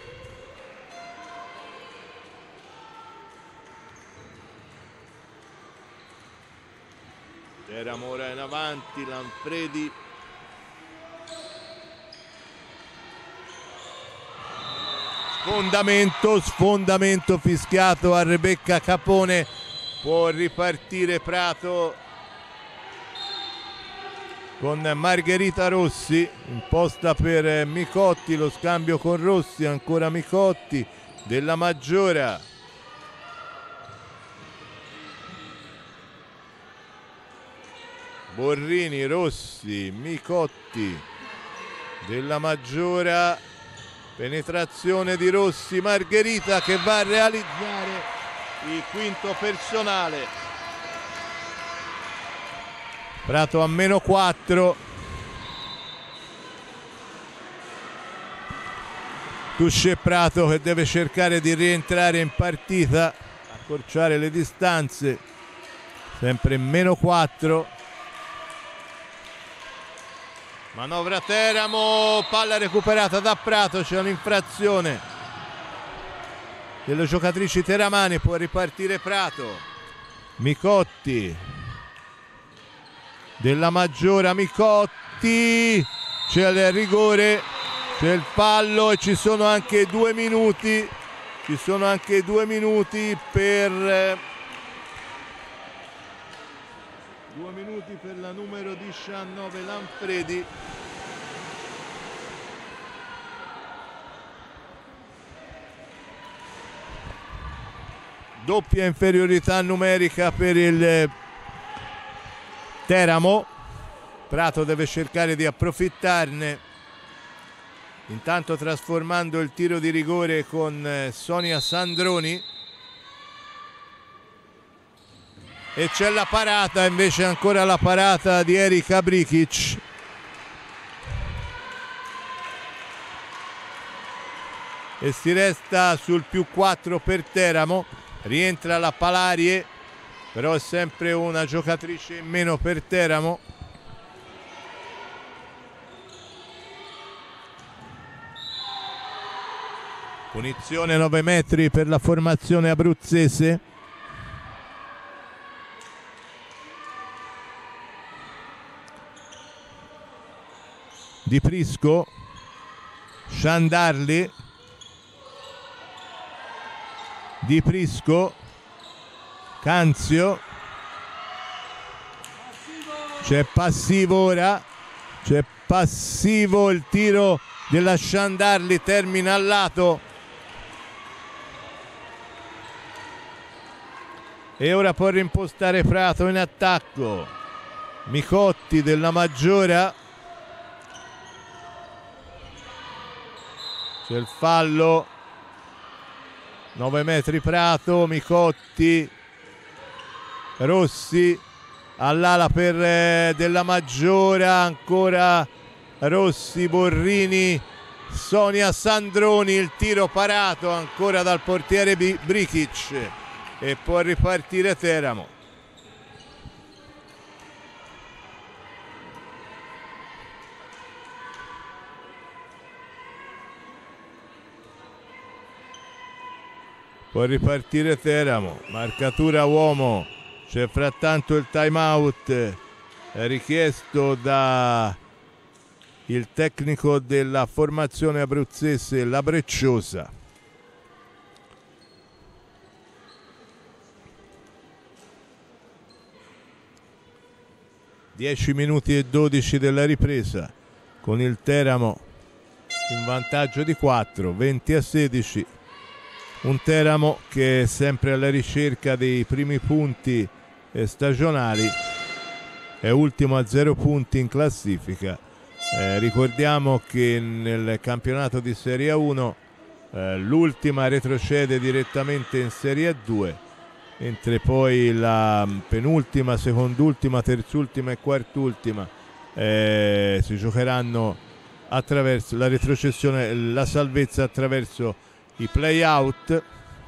Teramo ora in avanti, Lanfredi. Sfondamento, sfondamento fischiato a Rebecca Capone. Può ripartire Prato con Margherita Rossi, imposta per Micotti, lo scambio con Rossi, ancora Micotti, Della Maggiora. Borrini, Rossi, Micotti, Della Maggiora, penetrazione di Rossi, Margherita che va a realizzare il quinto personale. Prato a meno quattro. Tusce Prato che deve cercare di rientrare in partita, accorciare le distanze, sempre in meno quattro. Manovra Teramo, palla recuperata da Prato, c'è un'infrazione delle giocatrici teramane, può ripartire Prato. Micotti, Della Maggiora, Micotti, c'è il rigore, c'è il fallo e ci sono anche due minuti, ci sono anche due minuti per due minuti per la numero diciannove Lanfredi. Doppia inferiorità numerica per il Teramo. Prato deve cercare di approfittarne, intanto trasformando il tiro di rigore con Sonia Sandroni. E c'è la parata, invece ancora la parata di Erika Brikic. E si resta sul più quattro per Teramo. Rientra la Palarie, però è sempre una giocatrice in meno per Teramo. Punizione nove metri per la formazione abruzzese. Di Prisco, Sciandarli, Di Prisco, Canzio, c'è passivo ora, c'è passivo, il tiro della Sciandarli termina al lato e ora può rimpostare Prato in attacco. Micotti, Della Maggiora, c'è il fallo nove metri Prato, Micotti, Rossi all'ala per eh, Della Maggiora, ancora Rossi, Borrini, Sonia Sandroni, il tiro parato ancora dal portiere Brikic e può ripartire Teramo. Può ripartire Teramo, marcatura uomo, c'è frattanto il time out richiesto da il tecnico della formazione abruzzese, la Brecciosa. dieci minuti e dodici della ripresa con il Teramo in vantaggio di quattro, venti a sedici. Un Teramo che è sempre alla ricerca dei primi punti stagionali, è ultimo a zero punti in classifica. Eh, ricordiamo che nel campionato di Serie uno eh, l'ultima retrocede direttamente in Serie due, mentre poi la penultima, second'ultima, terzultima e quart'ultima eh, si giocheranno attraverso la retrocessione, la salvezza attraverso i play-out.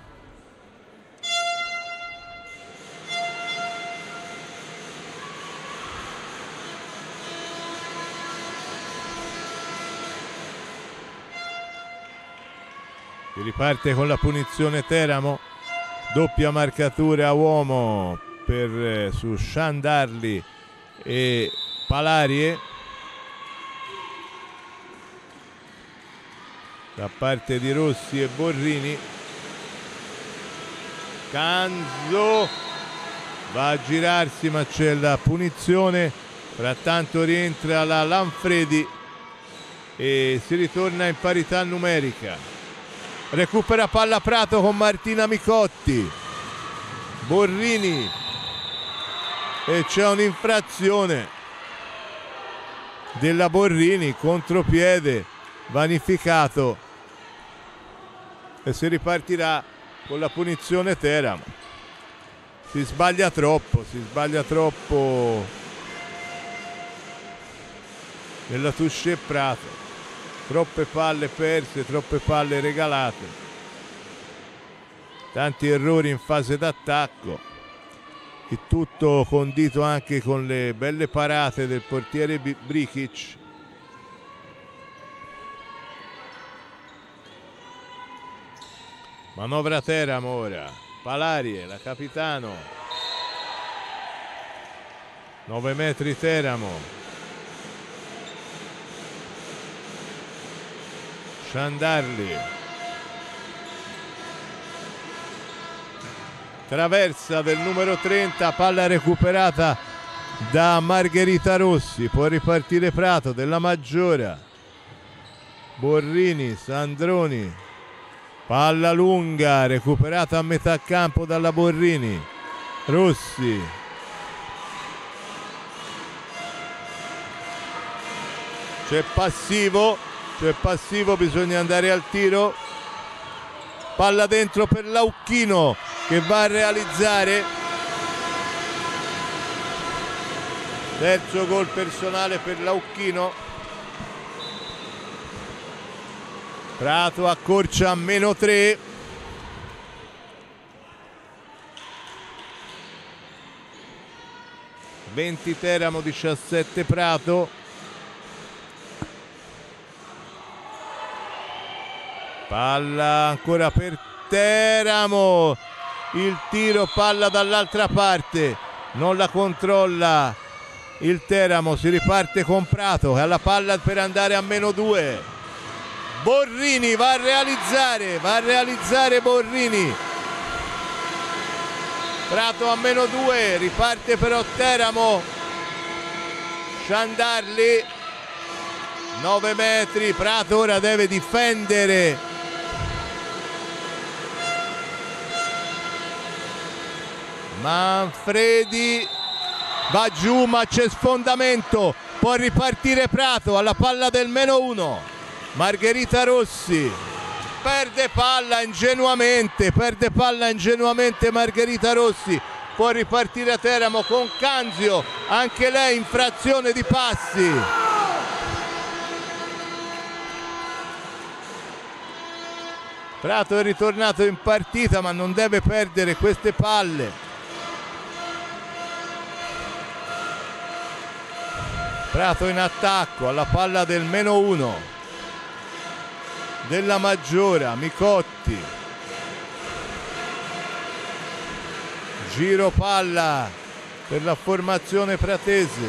Si riparte con la punizione Teramo, doppia marcatura a uomo per, eh, su Sciandarli e Palarie da parte di Rossi e Borrini. Canzo va a girarsi ma c'è la punizione, frattanto rientra la Lanfredi e si ritorna in parità numerica. Recupera palla Prato con Martina Micotti, Borrini e c'è un'infrazione della Borrini, contropiede vanificato e si ripartirà con la punizione Teramo. Si sbaglia troppo, si sbaglia troppo nella touche Prato. Troppe palle perse, troppe palle regalate, tanti errori in fase d'attacco, il tutto condito anche con le belle parate del portiere Brikic. Manovra Teramo ora, Palarie, la capitano, nove metri Teramo. Sciandarli, traversa del numero trenta, palla recuperata da Margherita Rossi, può ripartire Prato, Della Maggiora, Borrini, Sandroni, palla lunga recuperata a metà campo dalla Borrini, Rossi, c'è passivo. C'è passivo, bisogna andare al tiro, palla dentro per Laucchino che va a realizzare terzo gol personale per Laucchino. Prato accorcia a meno tre, venti Teramo, diciassette Prato. Palla ancora per Teramo, il tiro, palla dall'altra parte, non la controlla il Teramo, si riparte con Prato che ha la palla per andare a meno due. Borrini va a realizzare, va a realizzare Borrini. Prato a meno due, riparte però Teramo. Sciandarli, nove metri, Prato ora deve difendere. Manfredi va giù ma c'è sfondamento, può ripartire Prato alla palla del meno uno. Margherita Rossi perde palla ingenuamente, perde palla ingenuamente Margherita Rossi. Può ripartire a Teramo con Canzio, anche lei in frazione di passi. Prato è ritornato in partita, ma non deve perdere queste palle. Prato in attacco alla palla del meno uno della Maggiora, Micotti. Giro palla per la formazione pratese.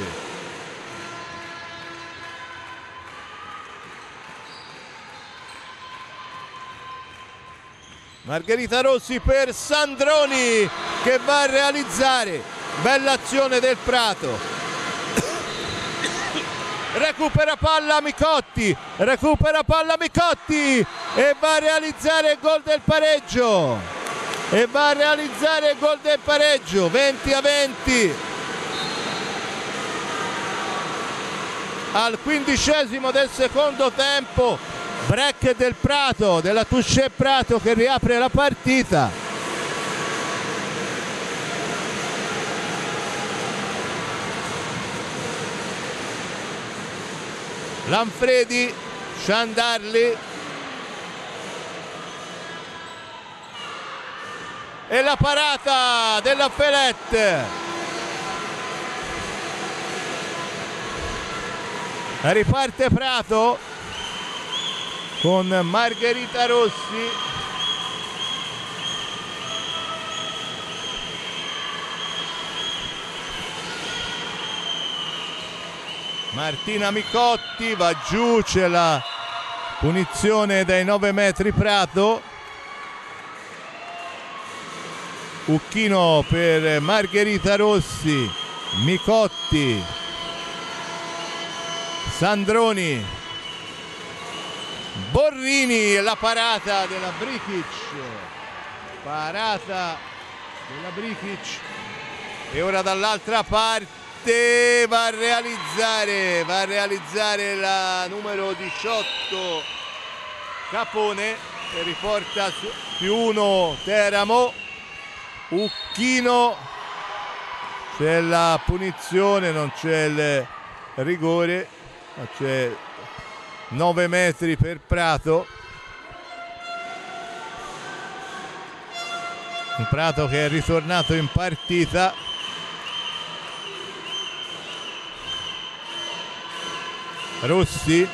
Margherita Rossi per Sandroni che va a realizzare. Bella azione del Prato. Recupera palla Micotti, recupera palla Micotti e va a realizzare il gol del pareggio. E va a realizzare il gol del pareggio, venti a venti. Al quindicesimo del secondo tempo, break del Prato, della Touché Prato che riapre la partita. Lanfredi, Sciandarli e la parata della Felette. Riparte Prato con Margherita Rossi. Martina Micotti va giù, c'è la punizione dai nove metri Prato. Ucchino per Margherita Rossi, Micotti, Sandroni, Borrini e la parata della Brikic, parata della Brikic e ora dall'altra parte va a realizzare, va a realizzare la numero diciotto Capone che riporta su più uno Teramo. Ucchino, c'è la punizione, non c'è il rigore, ma c'è nove metri per Prato. Un Prato che è ritornato in partita. Rossi,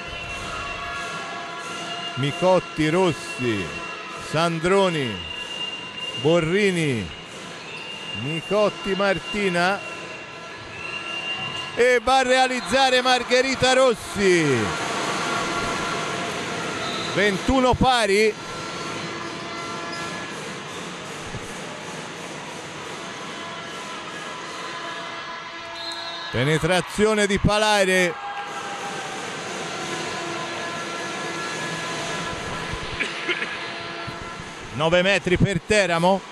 Micotti, Rossi, Sandroni, Borrini, Micotti, Martina e va a realizzare Margherita Rossi. ventuno pari. Penetrazione di Palare. nove metri per Teramo.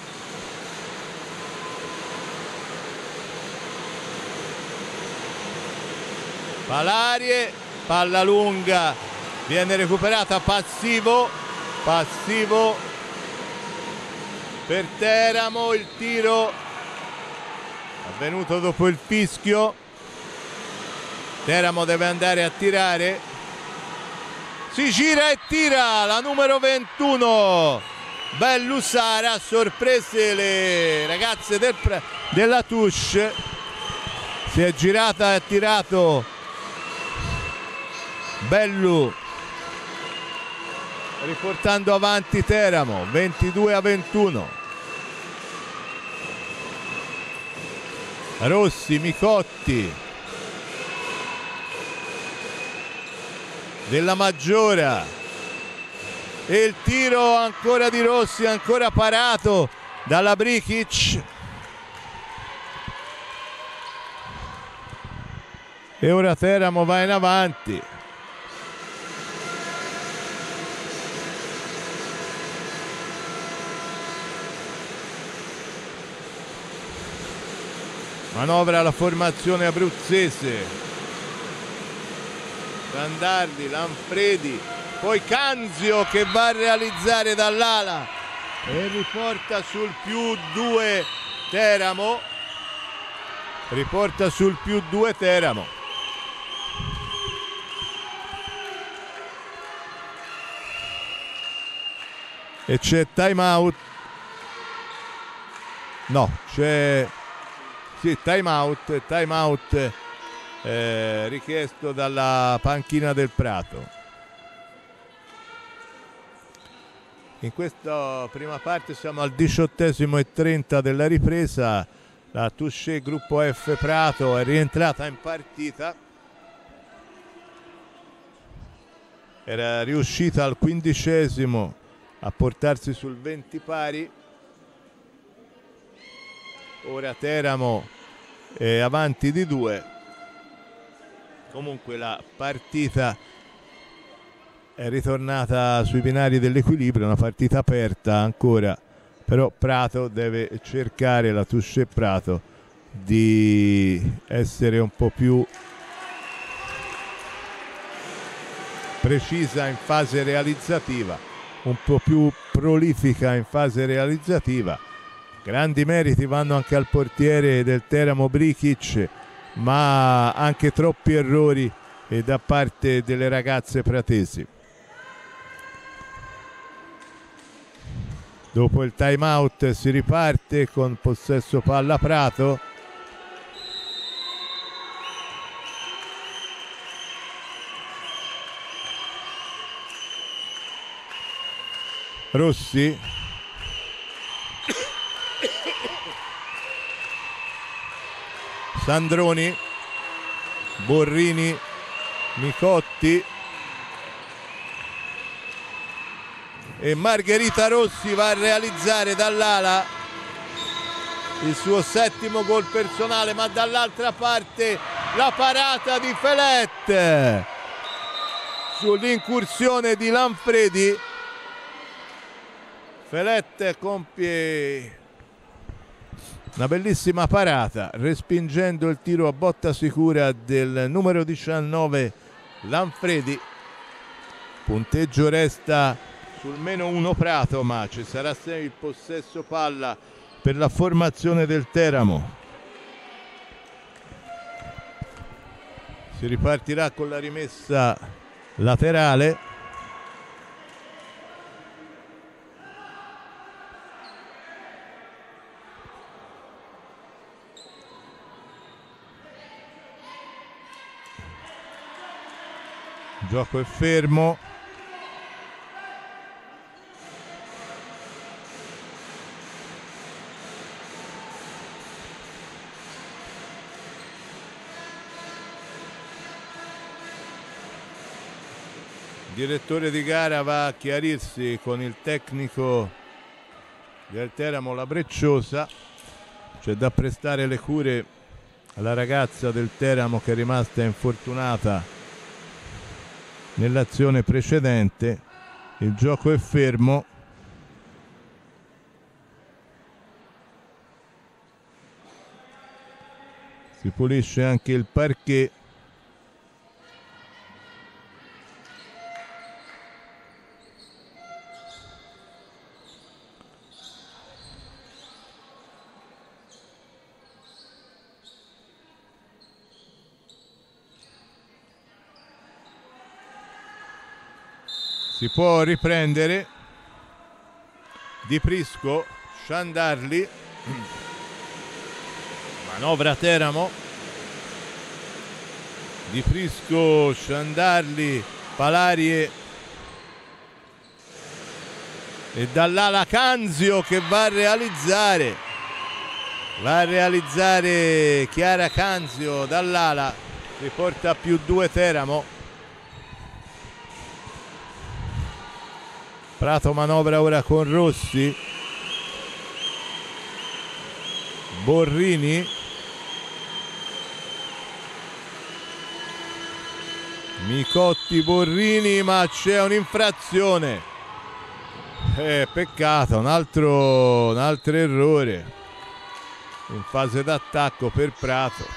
Palarie, palla lunga, viene recuperata, passivo, passivo per Teramo, il tiro avvenuto dopo il fischio. Teramo deve andare a tirare, si gira e tira la numero ventuno Bellusara, sorprese le ragazze del, della Touché, si è girata e ha tirato Bellu, riportando avanti Teramo ventidue a ventuno. Rossi, Micotti della Maggiora e il tiro ancora di Rossi, ancora parato dalla Brikic. E ora Teramo va in avanti. Manovra la formazione abruzzese. Sciandarli, Lanfredi, poi Canzio che va a realizzare dall'ala e riporta sul più due Teramo, riporta sul più due Teramo. E c'è time out, no, c'è sì, time out, time out eh, richiesto dalla panchina del Prato. In questa prima parte siamo al diciottesimo e trenta della ripresa. La Touché gruppo F Prato è rientrata in partita, era riuscita al quindicesimo a portarsi sul venti pari. Ora Teramo è avanti di due. Comunque la partita è ritornata sui binari dell'equilibrio, una partita aperta ancora, però Prato deve cercare, la Touché Prato, di essere un po' più precisa in fase realizzativa, un po' più prolifica in fase realizzativa. Grandi meriti vanno anche al portiere del Teramo Brikic, ma anche troppi errori da parte delle ragazze pratesi. Dopo il time out si riparte con possesso palla Prato. Rossi. Sandroni. Borrini. Micotti. E Margherita Rossi va a realizzare dall'ala il suo settimo gol personale, ma dall'altra parte la parata di Felet sull'incursione di Lanfredi. Felet compie una bellissima parata respingendo il tiro a botta sicura del numero diciannove Lanfredi. Punteggio resta sul meno uno Prato, ma ci sarà sempre il possesso palla per la formazione del Teramo. Si ripartirà con la rimessa laterale. Il gioco è fermo. Il direttore di gara va a chiarirsi con il tecnico del Teramo Labrecciosa. C'è da prestare le cure alla ragazza del Teramo che è rimasta infortunata nell'azione precedente. Il gioco è fermo. Si pulisce anche il parquet. Si può riprendere. Di Prisco, Sciandarli, manovra Teramo. Di Prisco, Sciandarli, Palarie e dall'ala Canzio che va a realizzare va a realizzare Chiara Canzio dall'ala, riporta più due Teramo. Prato manovra ora con Rossi, Borrini, Micotti, Borrini, ma c'è un'infrazione. Eh, peccato, un altro, un altro errore in fase d'attacco per Prato.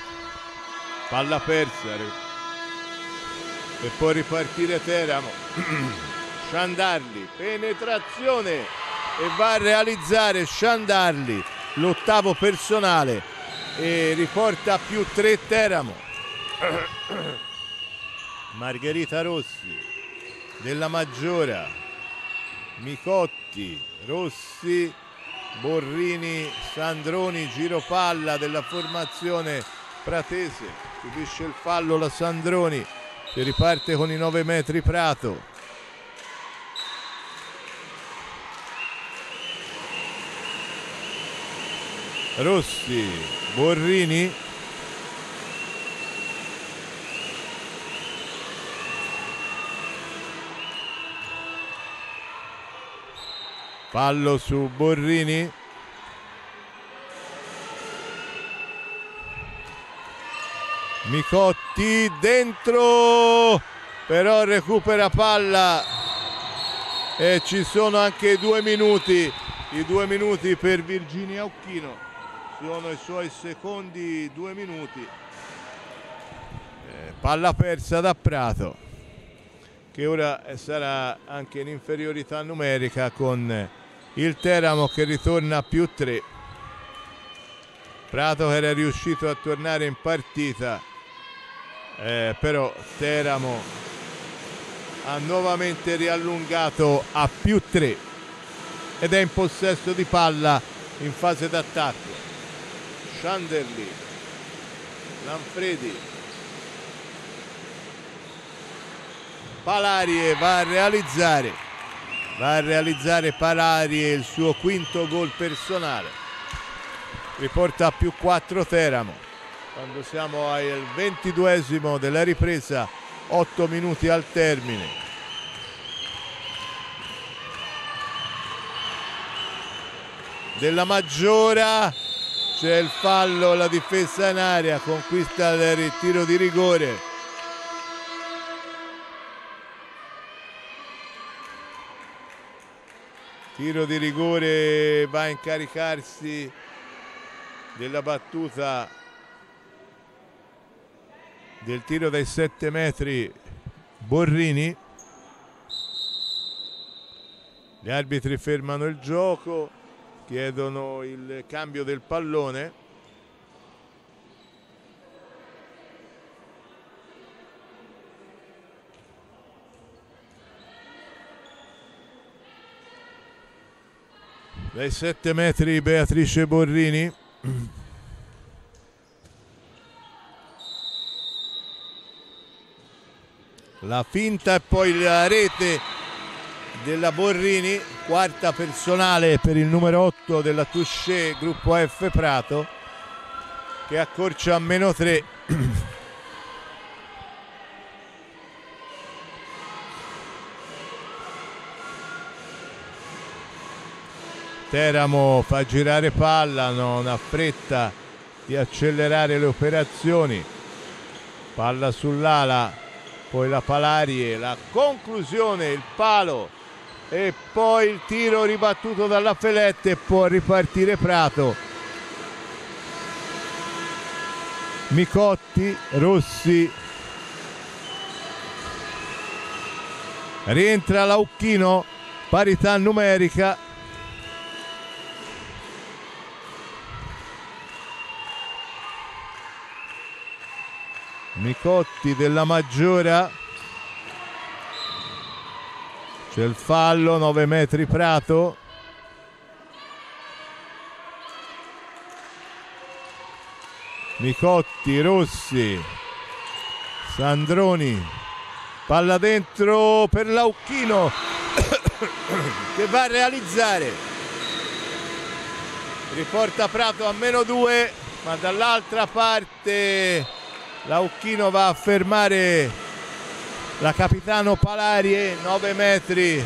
Palla persa e può ripartire Teramo. Sciandarli, penetrazione e va a realizzare Sciandarli l'ottavo personale e riporta a più tre Teramo. Margherita Rossi, Della Maggiora, Micotti, Rossi, Borrini, Sandroni, giro palla della formazione pratese, subisce il fallo la Sandroni che riparte con i nove metri Prato. Rossi, Borrini, fallo su Borrini, Micotti dentro, però recupera palla e ci sono anche due minuti, i due minuti per Virginia Occhino, sono i suoi secondi due minuti. Eh, palla persa da Prato, che ora sarà anche in inferiorità numerica con il Teramo che ritorna a più tre. Prato che era riuscito a tornare in partita, eh, però Teramo ha nuovamente riallungato a più tre ed è in possesso di palla in fase d'attacco. Scianderli, Lanfredi, Palarie va a realizzare, va a realizzare Palarie il suo quinto gol personale, riporta a più quattro Teramo, quando siamo al ventiduesimo della ripresa, otto minuti al termine. Della Maggiora, c'è il fallo, la difesa in area, conquista il tiro di rigore. Tiro di rigore, va a incaricarsi della battuta del tiro dai sette metri Borrini. Gli arbitri fermano il gioco, chiedono il cambio del pallone. Dai sette metri Beatrice Borrini. La finta e poi la rete della Borrini, quarta personale per il numero otto della Touché gruppo F Prato, che accorcia a meno tre. Teramo fa girare palla, non ha fretta di accelerare le operazioni, palla sull'ala, poi la Palarie, la conclusione, il palo e poi il tiro ribattuto dalla Felette e può ripartire Prato. Micotti, Rossi, rientra Lauchino, parità numerica. Micotti, Della Maggiora, c'è il fallo, nove metri Prato. Micotti, Rossi, Sandroni, palla dentro per Lauchino che va a realizzare, riporta Prato a meno due, ma dall'altra parte Lauchino va a fermare la capitano Palarie, nove metri.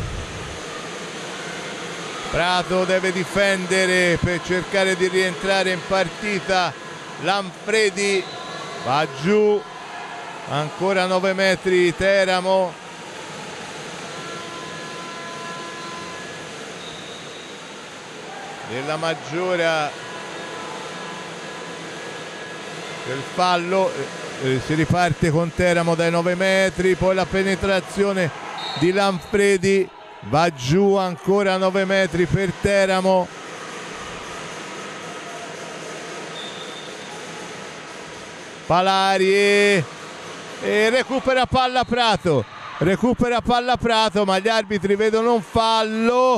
Prato deve difendere per cercare di rientrare in partita. Lanfredi va giù, ancora nove metri Teramo. Della Maggiora, il fallo, eh, si riparte con Teramo dai nove metri, poi la penetrazione di Lanfredi va giù ancora nove metri per Teramo. Palari e, e recupera palla Prato, recupera palla Prato, ma gli arbitri vedono un fallo,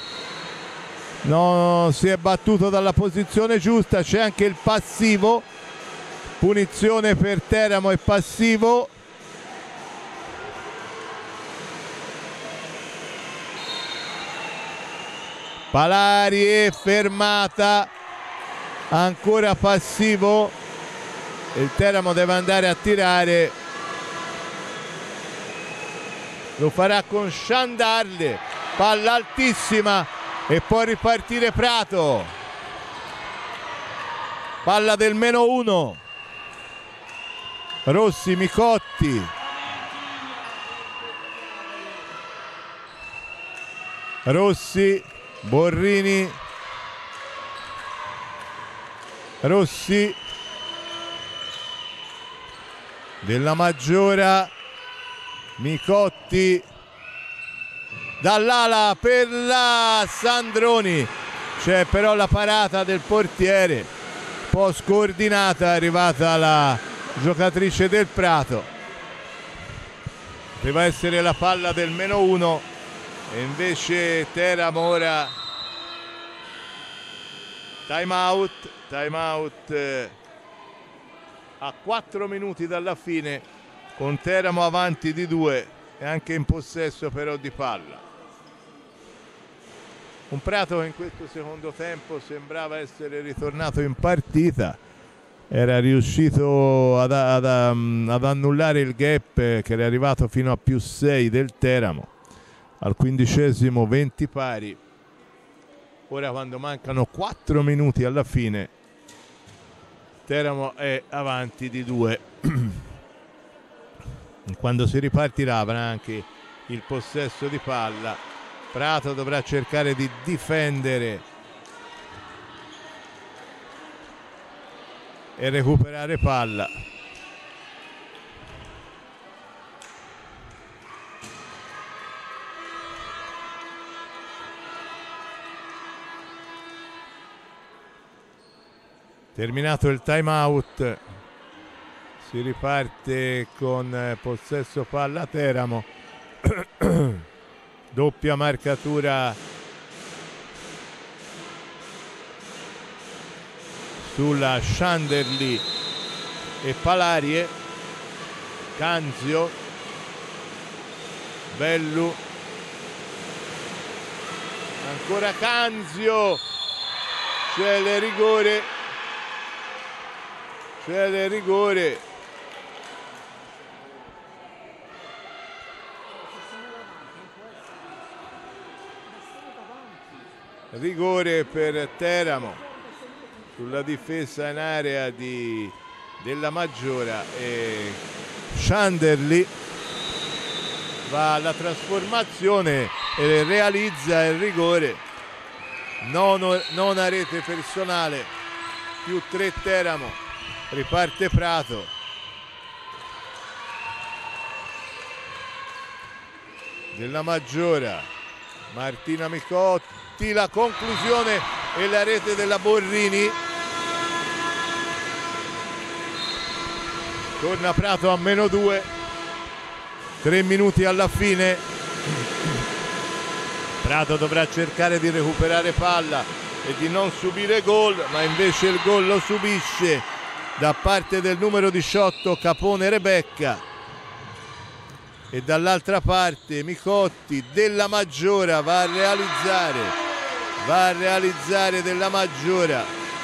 non si è battuto dalla posizione giusta, c'è anche il passivo, punizione per Teramo e passivo. Palari è fermata, ancora passivo, il Teramo deve andare a tirare, lo farà con Sciandarli, palla altissima e può ripartire Prato, palla del meno uno, Rossi, Micotti, Rossi, Borrini, Rossi, Della Maggiora, Micotti, dall'ala per la Sandroni, c'è però la parata del portiere, un po' scordinata, è arrivata la giocatrice del Prato, deve essere la palla del meno uno e invece Teramo ora time out, time out eh, a quattro minuti dalla fine, con Teramo avanti di due e anche in possesso però di palla. Un Prato che in questo secondo tempo sembrava essere ritornato in partita, era riuscito ad, ad, ad annullare il gap che era arrivato fino a più sei del Teramo, al quindicesimo venti pari. Ora, quando mancano quattro minuti alla fine, Teramo è avanti di due. Quando si ripartirà avrà anche il possesso di palla. Prato dovrà cercare di difendere e recuperare palla. Terminato il time out, si riparte con possesso palla Teramo. Doppia marcatura sulla Sciandarli e Palarie. Canzio, Bellu, ancora Canzio, c'è il rigore, c'è il rigore. Rigore per Teramo sulla difesa in area di Della Maggiora e Sciandarli va alla trasformazione e realizza il rigore. Non, non a rete personale, più tre Teramo, riparte Prato. Della Maggiora, Martina Micotti, la conclusione e la rete della Borrini. Torna Prato a meno due, tre minuti alla fine. Prato dovrà cercare di recuperare palla e di non subire gol, ma invece il gol lo subisce da parte del numero diciotto Capone Rebecca. E dall'altra parte Micotti, Della Maggiora va a realizzare, va a realizzare Della Maggiora.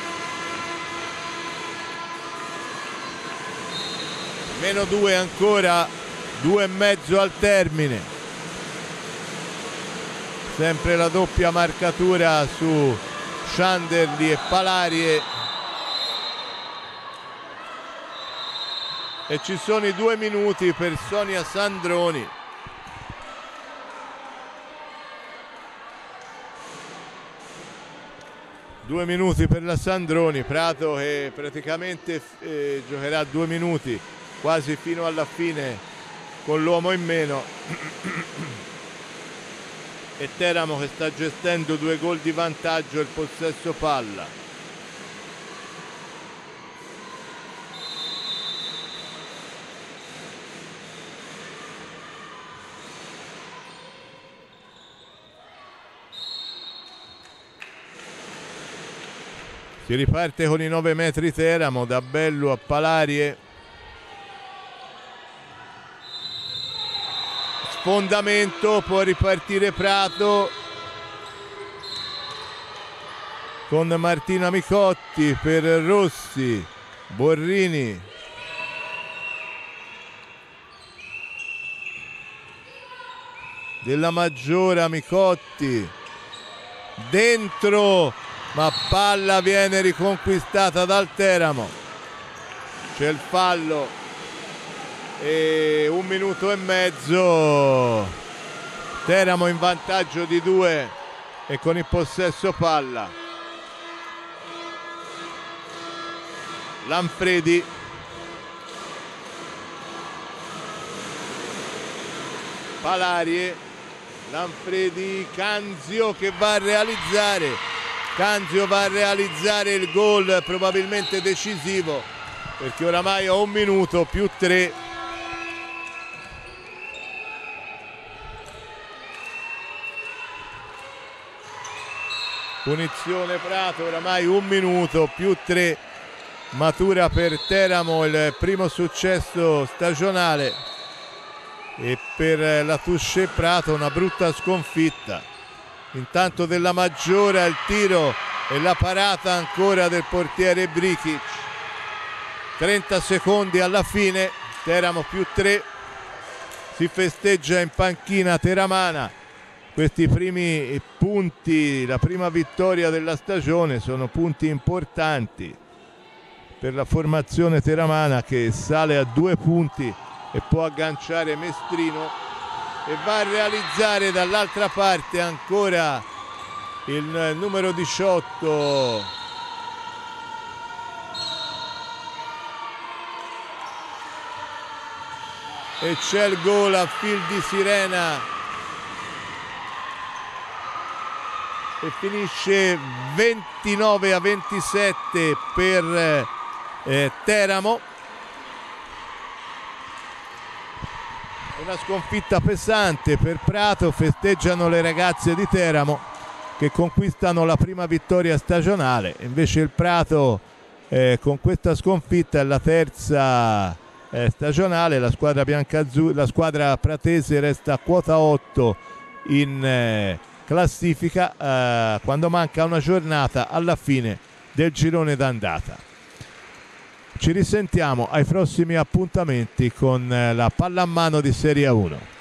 Meno due ancora, due e mezzo al termine. Sempre la doppia marcatura su Sciandarli e Palarie. E ci sono i due minuti per Sonia Sandroni. Due minuti per la Sandroni. Prato che praticamente eh, giocherà due minuti quasi fino alla fine con l'uomo in meno. e Teramo che sta gestendo due gol di vantaggio il possesso palla. Si riparte con i nove metri Teramo, da Bellu a Palarie. Sfondamento, può ripartire Prato con Martina Micotti per Rossi, Borrini. Della Maggiora, Micotti. Dentro! Ma palla viene riconquistata dal Teramo. C'è il fallo e un minuto e mezzo. Teramo in vantaggio di due e con il possesso palla. Lanfredi. Palarie. Lanfredi, Canzio che va a realizzare. Canzio va a realizzare il gol probabilmente decisivo, perché oramai ho un minuto più tre. Punizione Prato, oramai un minuto più tre. Matura per Teramo il primo successo stagionale e per la Touché Prato una brutta sconfitta. Intanto Della Maggiore il tiro e la parata ancora del portiere Brikic. trenta secondi alla fine, Teramo più tre. Si festeggia in panchina teramana. Questi primi punti, la prima vittoria della stagione, sono punti importanti per la formazione teramana che sale a due punti e può agganciare Mestrino. E va a realizzare dall'altra parte ancora il numero diciotto e c'è il gol a fil di sirena e finisce ventinove a ventisette per eh, Teramo. Una sconfitta pesante per Prato, festeggiano le ragazze di Teramo che conquistano la prima vittoria stagionale, invece il Prato eh, con questa sconfitta è la terza eh, stagionale. La squadra biancazzurra, la squadra pratese resta a quota otto in eh, classifica eh, quando manca una giornata alla fine del girone d'andata. Ci risentiamo ai prossimi appuntamenti con la pallamano di Serie uno.